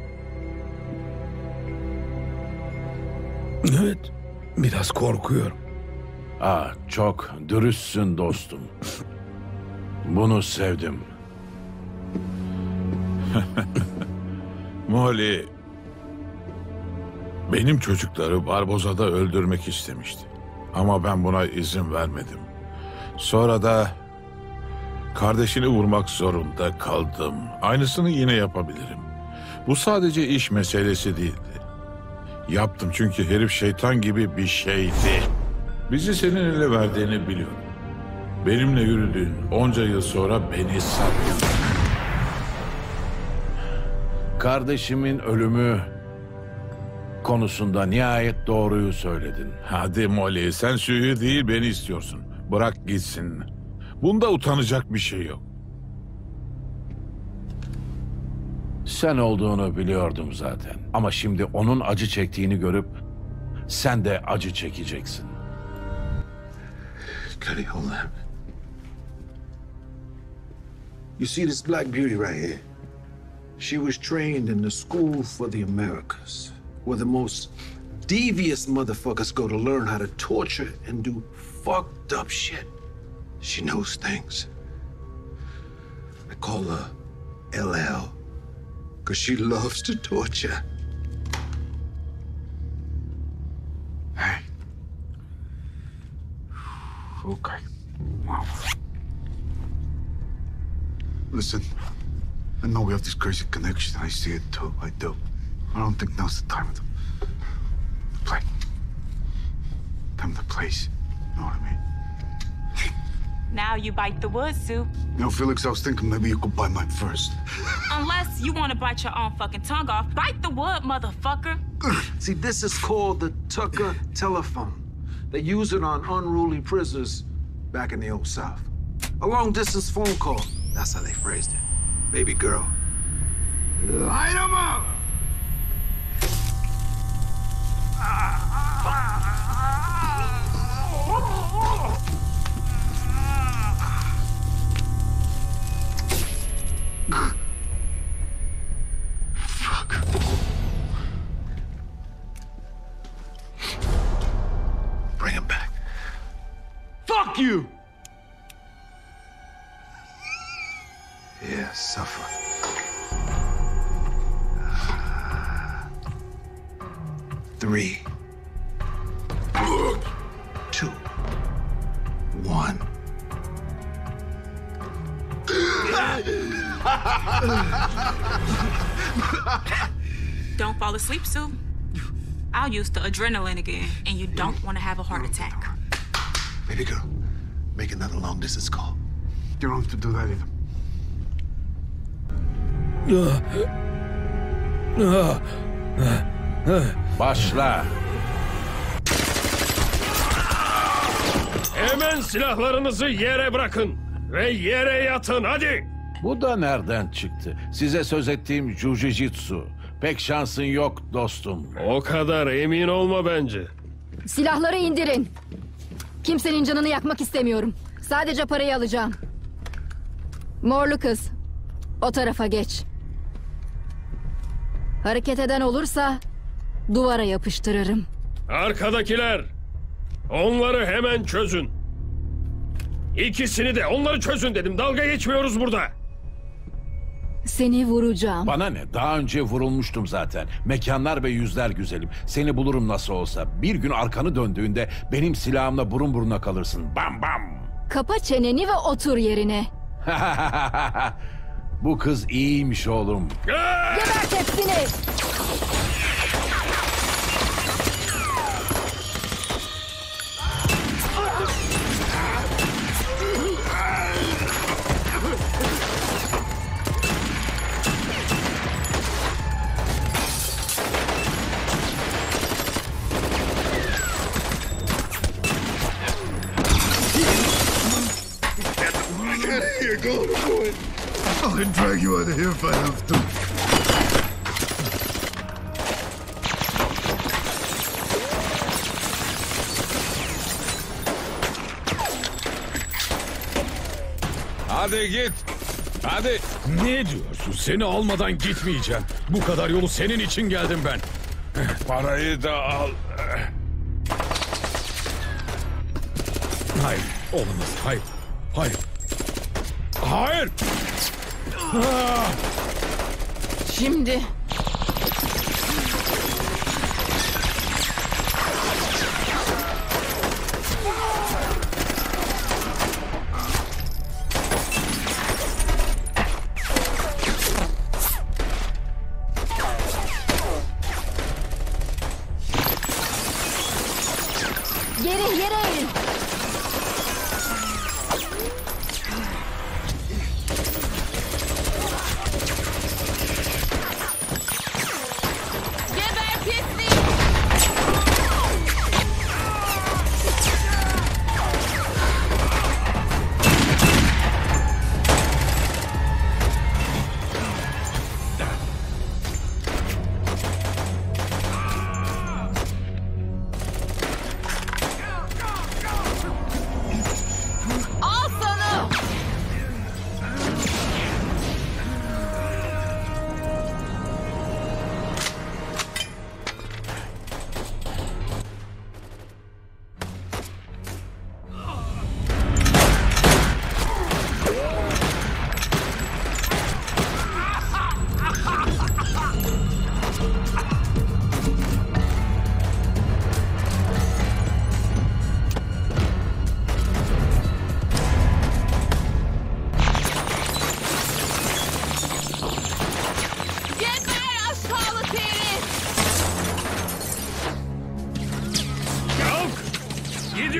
Speaker 5: Evet, biraz korkuyorum.
Speaker 18: Çok dürüstsün dostum. Bunu sevdim.
Speaker 14: Molly, benim çocukları Barboza'da öldürmek istemişti. Ama ben buna izin vermedim. Sonra da kardeşini vurmak zorunda kaldım. Aynısını yine yapabilirim. Bu sadece iş meselesi değildi. Yaptım çünkü herif şeytan gibi bir şeydi. Bizi senin ele verdiğini biliyorum. Benimle yürüdüğün onca yıl sonra beni sattın.
Speaker 18: Kardeşimin ölümü konusunda nihayet doğruyu söyledin.
Speaker 14: Hadi Molly, sen Sue'yu değil beni istiyorsun. Bırak gitsin. Bunda utanacak bir şey yok.
Speaker 18: Sen olduğunu biliyordum zaten. Ama şimdi onun acı çektiğini görüp sen de acı çekeceksin.
Speaker 15: Cuddy, hold on. You see this black beauty right here? She was trained in the School for the Americas, where the most devious motherfuckers go to learn how to torture and do fucked up shit. She knows things. I call her LL, because she loves to torture. Hey. Okay. Wow. Listen, I know we have this crazy connection. I see it too. I do. I don't think now's the time to play. Time to place. You know what I mean?
Speaker 20: Now you bite the wood, Sue.
Speaker 15: You know, Felix, I was thinking maybe you could buy mine first.
Speaker 20: Unless you want to bite your own fucking tongue off. Bite the wood, motherfucker.
Speaker 15: See, this is called the Tucker telephone. They use it on unruly prisoners back in the old South. A long-distance phone call. That's how they phrased it. Baby girl. Light 'em up! Fuck. Bring him back. Fuck you! Yeah, suffer. 3, 2, 1.
Speaker 20: Don't fall asleep, Sue. I'll use the adrenaline again, and you don't want to have a heart attack.
Speaker 15: Baby girl, make another long distance call. You don't have to do that either.
Speaker 18: Başla.
Speaker 7: Hemen silahlarınızı yere bırakın ve yere yatın hadi.
Speaker 18: Bu da nereden çıktı? Size söz ettiğim Jujitsu. Pek şansın yok dostum.
Speaker 7: O kadar emin olma bence.
Speaker 11: Silahları indirin. Kimsenin canını yakmak istemiyorum. Sadece parayı alacağım. Morlu kız, o tarafa geç. Hareket eden olursa duvara yapıştırırım.
Speaker 7: Arkadakiler, onları hemen çözün. İkisini de, onları çözün dedim. Dalga geçmiyoruz burada.
Speaker 11: Seni vuracağım.
Speaker 18: Bana ne? Daha önce vurulmuştum zaten. Mekanlar ve yüzler güzelim. Seni bulurum nasıl olsa. Bir gün arkanı döndüğünde benim silahımla burun buruna kalırsın. Bam bam.
Speaker 11: Kapa çeneni ve otur yerine.
Speaker 18: Bu kız iyiymiş oğlum.
Speaker 11: Gebert hepsini!
Speaker 15: Here, go, boy. I'll drag you out of here if I have to.
Speaker 1: Hadi git. Hadi. Ne diyorsun? Seni almadan gitmeyeceğim. Bu kadar yolu senin için geldim ben. Parayı da al. Hayır. Olamaz. Hayır. Hayır. Hayır.
Speaker 19: Şimdi.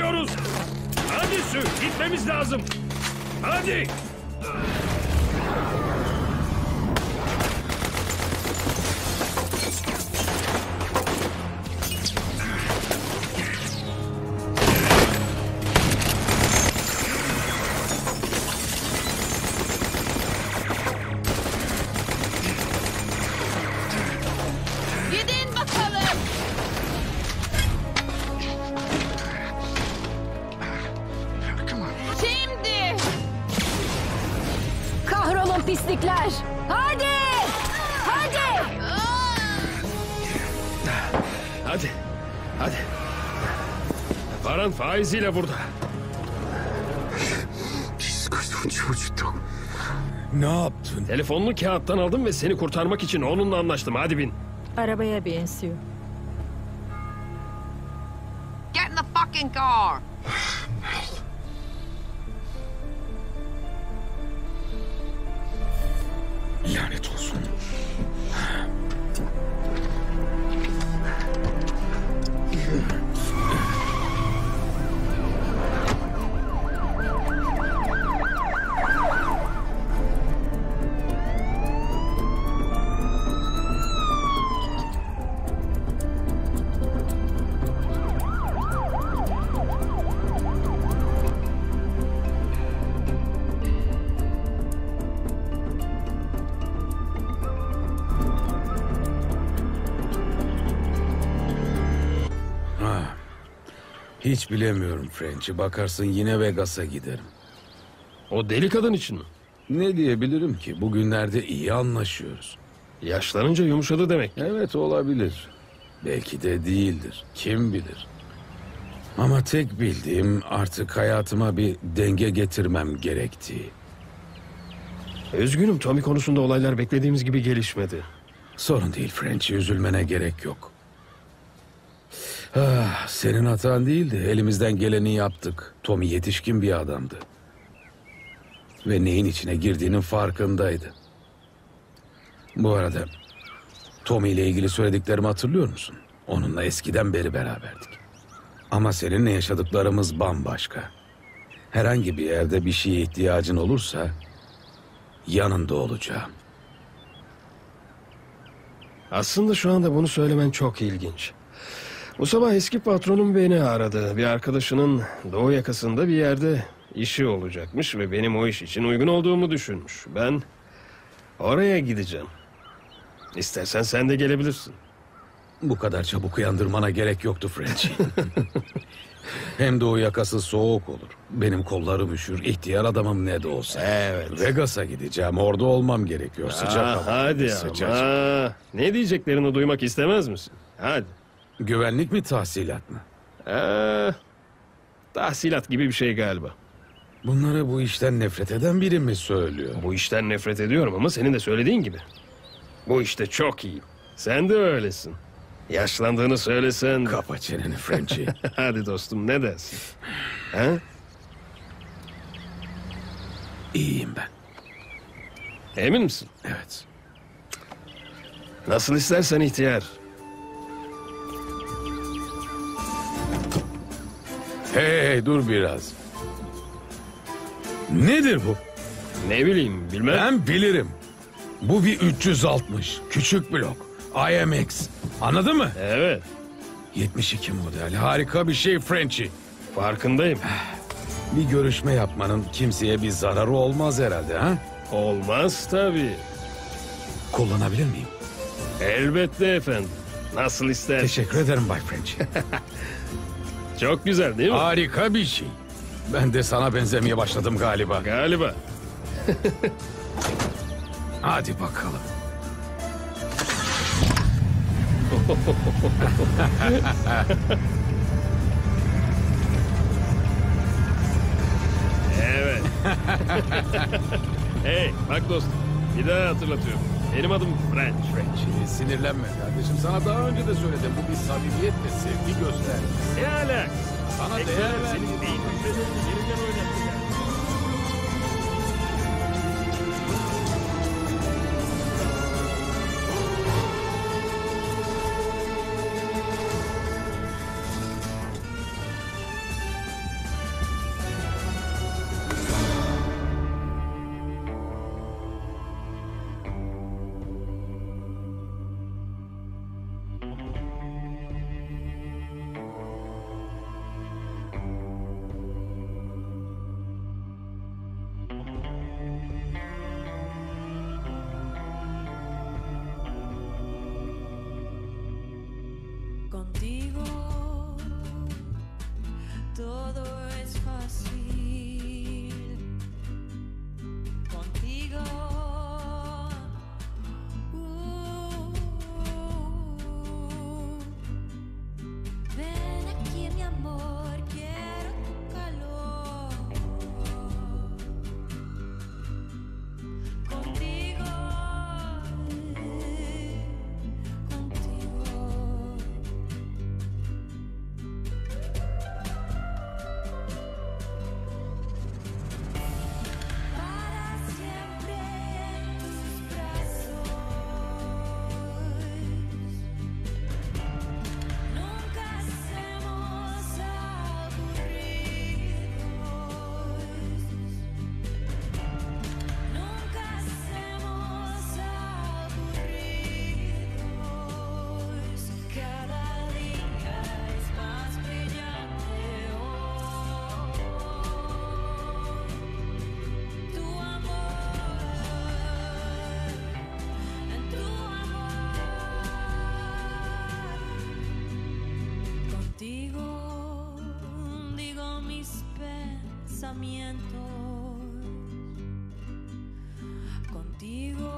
Speaker 13: gidiyoruz. Hadi Sü, gitmemiz lazım. Hadi.
Speaker 10: Gidin bakalım. Şimdi.
Speaker 11: Kahrolun pislikler. Hadi! Hadi!
Speaker 7: Hadi. Hadi. Paran faiziyle burada.
Speaker 5: Ne yaptın?
Speaker 7: Telefonunu kağıttan aldım ve seni kurtarmak için onunla anlaştım. Hadi bin.
Speaker 12: Arabaya benziyor.
Speaker 10: Get in the fucking car.
Speaker 5: Lanet olsun. Hiç bilemiyorum French'i. Bakarsın yine Vegas'a giderim.
Speaker 7: O deli kadın için mi?
Speaker 5: Ne diyebilirim ki? Bugünlerde iyi anlaşıyoruz.
Speaker 7: Yaşlanınca yumuşadı demek.
Speaker 5: Evet, olabilir. Belki de değildir. Kim bilir. Ama tek bildiğim artık hayatıma bir denge getirmem gerektiği.
Speaker 7: Üzgünüm, Tommy konusunda olaylar beklediğimiz gibi gelişmedi.
Speaker 5: Sorun değil French'i, üzülmene gerek yok. Ah, senin hatan değildi. Elimizden geleni yaptık. Tommy yetişkin bir adamdı. Ve neyin içine girdiğinin farkındaydı. Bu arada Tommy ile ilgili söylediklerimi hatırlıyor musun? Onunla eskiden beri beraberdik. Ama seninle yaşadıklarımız bambaşka. Herhangi bir yerde bir şeye ihtiyacın olursa yanında olacağım.
Speaker 7: Aslında şu anda bunu söylemen çok ilginç. Bu sabah eski patronum beni aradı. Bir arkadaşının doğu yakasında bir yerde işi olacakmış ve benim o iş için uygun olduğumu düşünmüş. Ben oraya gideceğim. İstersen sen de gelebilirsin.
Speaker 5: Bu kadar çabuk uyandırmana gerek yoktu Frenchie. Hem doğu yakası soğuk olur. Benim kollarım üşür. İhtiyar adamım ne de olsa.
Speaker 7: Evet.
Speaker 5: Vegas'a gideceğim. Orada olmam gerekiyor. Sıcak hava.
Speaker 7: Hadi
Speaker 5: Sıcak.
Speaker 7: ama. Ne diyeceklerini duymak istemez misin? Hadi.
Speaker 5: Güvenlik mi, tahsilat mı?
Speaker 7: Tahsilat gibi bir şey galiba.
Speaker 5: Bunları bu işten nefret eden biri mi söylüyor?
Speaker 7: Bu işten nefret ediyorum ama senin de söylediğin gibi. Bu işte çok iyiyim. Sen de öylesin. Yaşlandığını söylesen...
Speaker 5: Kapa çeneni Frenchie.
Speaker 7: Hadi dostum, ne dersin? Ha?
Speaker 5: İyiyim ben.
Speaker 7: Emin misin?
Speaker 5: Evet.
Speaker 7: Nasıl istersen ihtiyar.
Speaker 5: Hey, dur biraz. Nedir bu?
Speaker 7: Ne bileyim, bilmem.
Speaker 5: Ben bilirim. Bu bir 360. Küçük blok. IMX. Anladın mı?
Speaker 7: Evet.
Speaker 5: 72 model. Harika bir şey Frenchie.
Speaker 7: Farkındayım.
Speaker 5: Bir görüşme yapmanın kimseye bir zararı olmaz herhalde, ha?
Speaker 7: Olmaz tabii.
Speaker 5: Kullanabilir miyim?
Speaker 7: Elbette efendim. Nasıl istersen.
Speaker 5: Teşekkür ederim Bay Frenchie.
Speaker 7: Çok güzel değil mi?
Speaker 5: Harika bir şey. Ben de sana benzemeye başladım galiba.
Speaker 7: Galiba.
Speaker 5: Hadi bakalım.
Speaker 7: Evet. Hey, bak dostum. Bir daha hatırlatıyorum. Benim adım French.
Speaker 5: Frenchie, sinirlenme kardeşim. Sana daha önce de söyledim. Bu bir samimiyet ve sevgi göster.
Speaker 7: Ne alakası?
Speaker 5: Sana değer ver.
Speaker 7: Senin beyin hücrelerini yerinden oynattılar.
Speaker 10: Contigo todo es fácil. Contigo ven aquí, mi amor, quiero tu calor. Contigo, contigo. Para siempre en tus brazos. Nunca hacemos aburridos. Nunca hacemos aburridos. Cada día es más brillante hoy. Tu amor, en tu amor. Contigo digo mis pensamientos. Contigo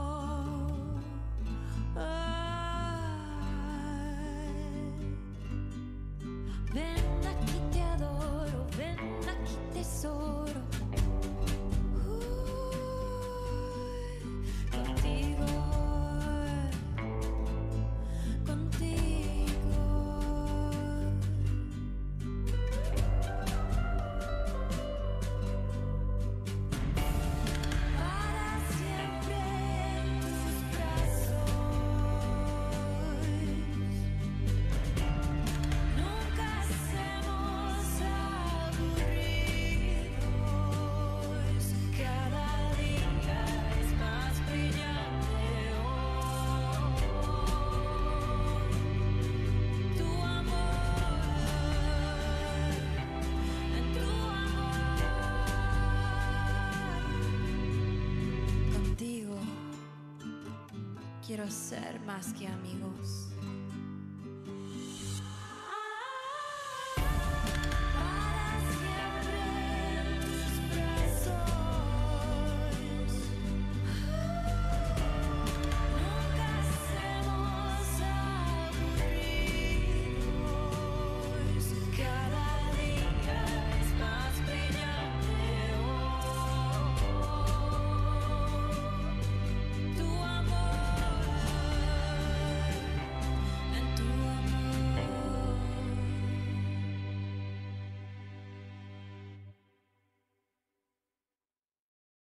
Speaker 10: ven aquí, te adoro, ven aquí, tesoro. Contigo, contigo. Para siempre en tus brazos. Nunca hacemos aburridos. Cada día es más brillante hoy. Tu amor, en tu amor. Contigo quiero ser más que amigos.